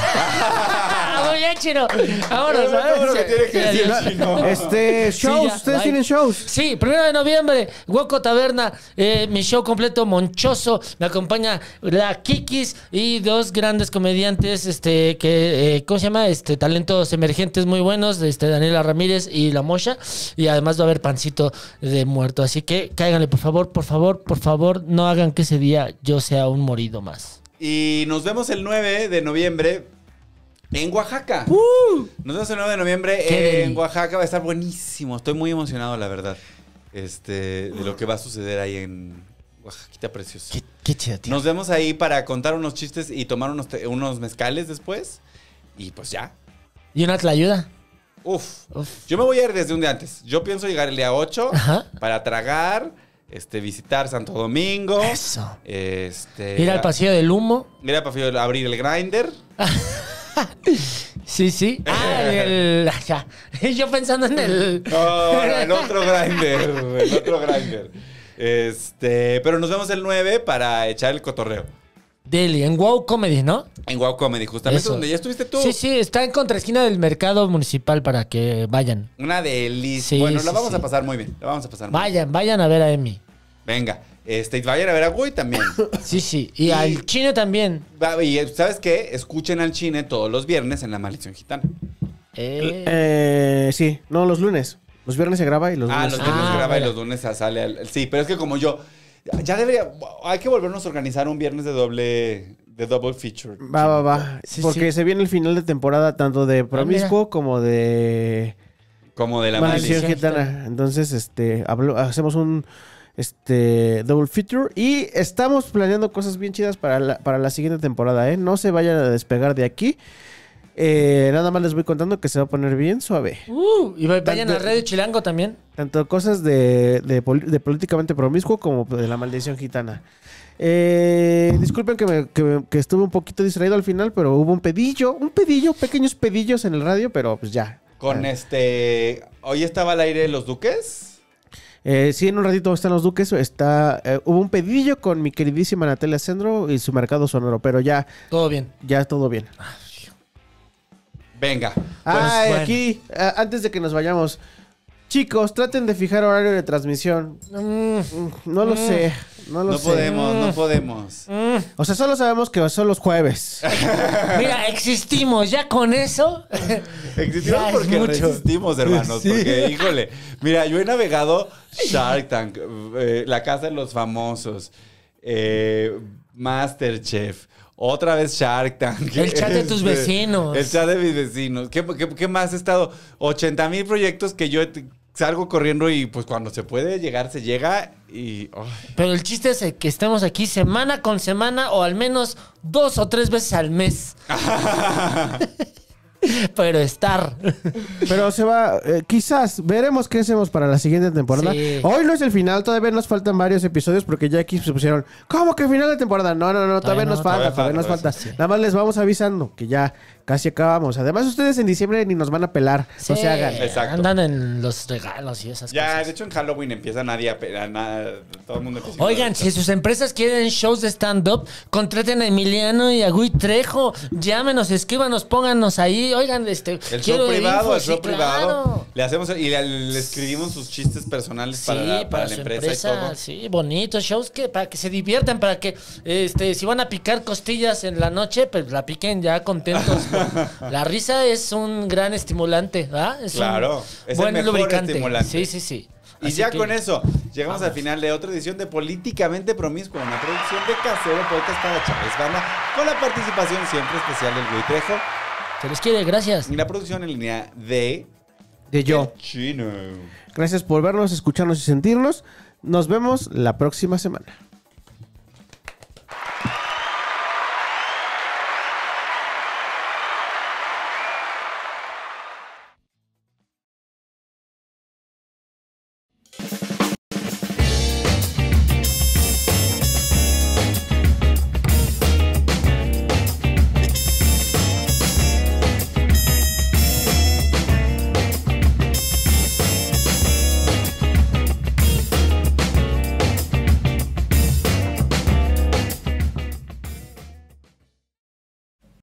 Muy bien, Chino. Vámonos, todo lo que tiene que decir Chino. Shows, ustedes tienen shows. Sí, 1 de noviembre, Hueco Taberna, mi show completo monchoso. Me acompaña la Kikis y 2 grandes comediantes, ¿cómo se llama? Talentos emergentes muy buenos, Daniela Ramírez y La Mosha. Y además va a haber pancito de muerto. Así que cáiganle, por favor, no hagan que ese día yo sea un morido más. Y nos vemos el 9 de noviembre en Oaxaca. Nos vemos el 9 de noviembre en Oaxaca. Va a estar buenísimo. Estoy muy emocionado, la verdad. De lo que va a suceder ahí en Oaxaquita preciosa. Qué chido, tío. Nos vemos ahí para contar unos chistes y tomar unos mezcales después. Y pues ya. ¿Y una tlayuda? Uf. Yo me voy a ir desde un día antes. Yo pienso llegar el día 8 para tragar... visitar Santo Domingo. Eso. Ir al Paseo del Humo. Ir al Paseo, abrir el Grindr. Sí. Ya. Yo pensando en el... el otro Grindr. Pero nos vemos el 9 para echar el cotorreo. Deli, en Wow Comedy, ¿no? En Wow Comedy, justamente donde ya estuviste tú. Sí, está en contraesquina del mercado municipal para que vayan. Una delicia. Bueno, la vamos a pasar muy bien. Vayan a ver a Emi. Venga. Vayan a ver a Gui también. Sí. Y al Chine también. Y ¿sabes qué? Escuchen al Chine todos los viernes en La Maldición Gitana. Sí, no, los lunes. Los viernes se graba y los lunes. Los viernes se graba y los lunes sale. Sí, pero es que como yo... Ya debería... Hay que volvernos a organizar un viernes de double feature. Va. Sí, porque se viene el final de temporada tanto de Promiscuo como de... Como de la Maldición Gitana. Entonces, hacemos un double feature y estamos planeando cosas bien chidas para la siguiente temporada, ¿eh? No se vayan a despegar de aquí. Nada más les voy contando que se va a poner bien suave. Y vayan a Radio Chilango también. Tanto cosas de políticamente promiscuo como de la maldición gitana. Disculpen que estuve un poquito distraído al final, pero hubo pequeños pedillos en el radio, pero pues ya. ¿Hoy estaba al aire Los Duques? Sí, en un ratito están Los Duques. Hubo un pedillo con mi queridísima Natalia Sendro y su mercado sonoro, pero ya... Todo bien. Ya todo bien. Venga. Bueno. Aquí, antes de que nos vayamos, chicos, traten de fijar horario de transmisión. No lo sé. No podemos. O sea, solo sabemos que son los jueves. Mira, existimos. Ya con eso. Existimos porque resistimos, hermanos. Sí. Porque, híjole, mira, yo he navegado Shark Tank, La Casa de los Famosos, MasterChef. Otra vez Shark Tank. El chat de tus vecinos. El chat de mis vecinos. ¿Qué más he estado? 80,000 proyectos que yo salgo corriendo y pues cuando se puede llegar, se llega y... Oh. Pero el chiste es que estemos aquí semana con semana o al menos 2 o 3 veces al mes. Pero estar. Pero se va, quizás, veremos qué hacemos para la siguiente temporada. Sí. Hoy no es el final, todavía nos faltan varios episodios porque ya aquí se pusieron, ¿cómo que final de temporada? No, todavía nos falta. Sí. Nada más les vamos avisando que ya casi acabamos. Además, ustedes en diciembre ni nos van a pelar, no se hagan. Exacto. Andan en los regalos y esas cosas. Ya, de hecho en Halloween empieza todo el mundo empieza. Oigan, si sus empresas quieren shows de stand-up, contraten a Emiliano y a Gui Trejo. Llámenos, escríbanos, pónganos ahí. Oigan, el show privado. Le hacemos y le escribimos sus chistes personales para la empresa y todo. Sí, bonitos shows para que se diviertan, para que si van a picar costillas en la noche, pues la piquen ya contentos. La risa es un gran estimulante, ¿verdad? Es buen el mejor lubricante. Estimulante. Sí. Y así ya con eso, llegamos al final de otra edición de Políticamente Promiscuo, una producción de Casero Podcast para Chávez Banda, con la participación siempre especial del Gui Trejo. Se les quiere, gracias. Y la producción en línea de yo. Chino. Gracias por vernos, escucharnos y sentirnos. Nos vemos la próxima semana.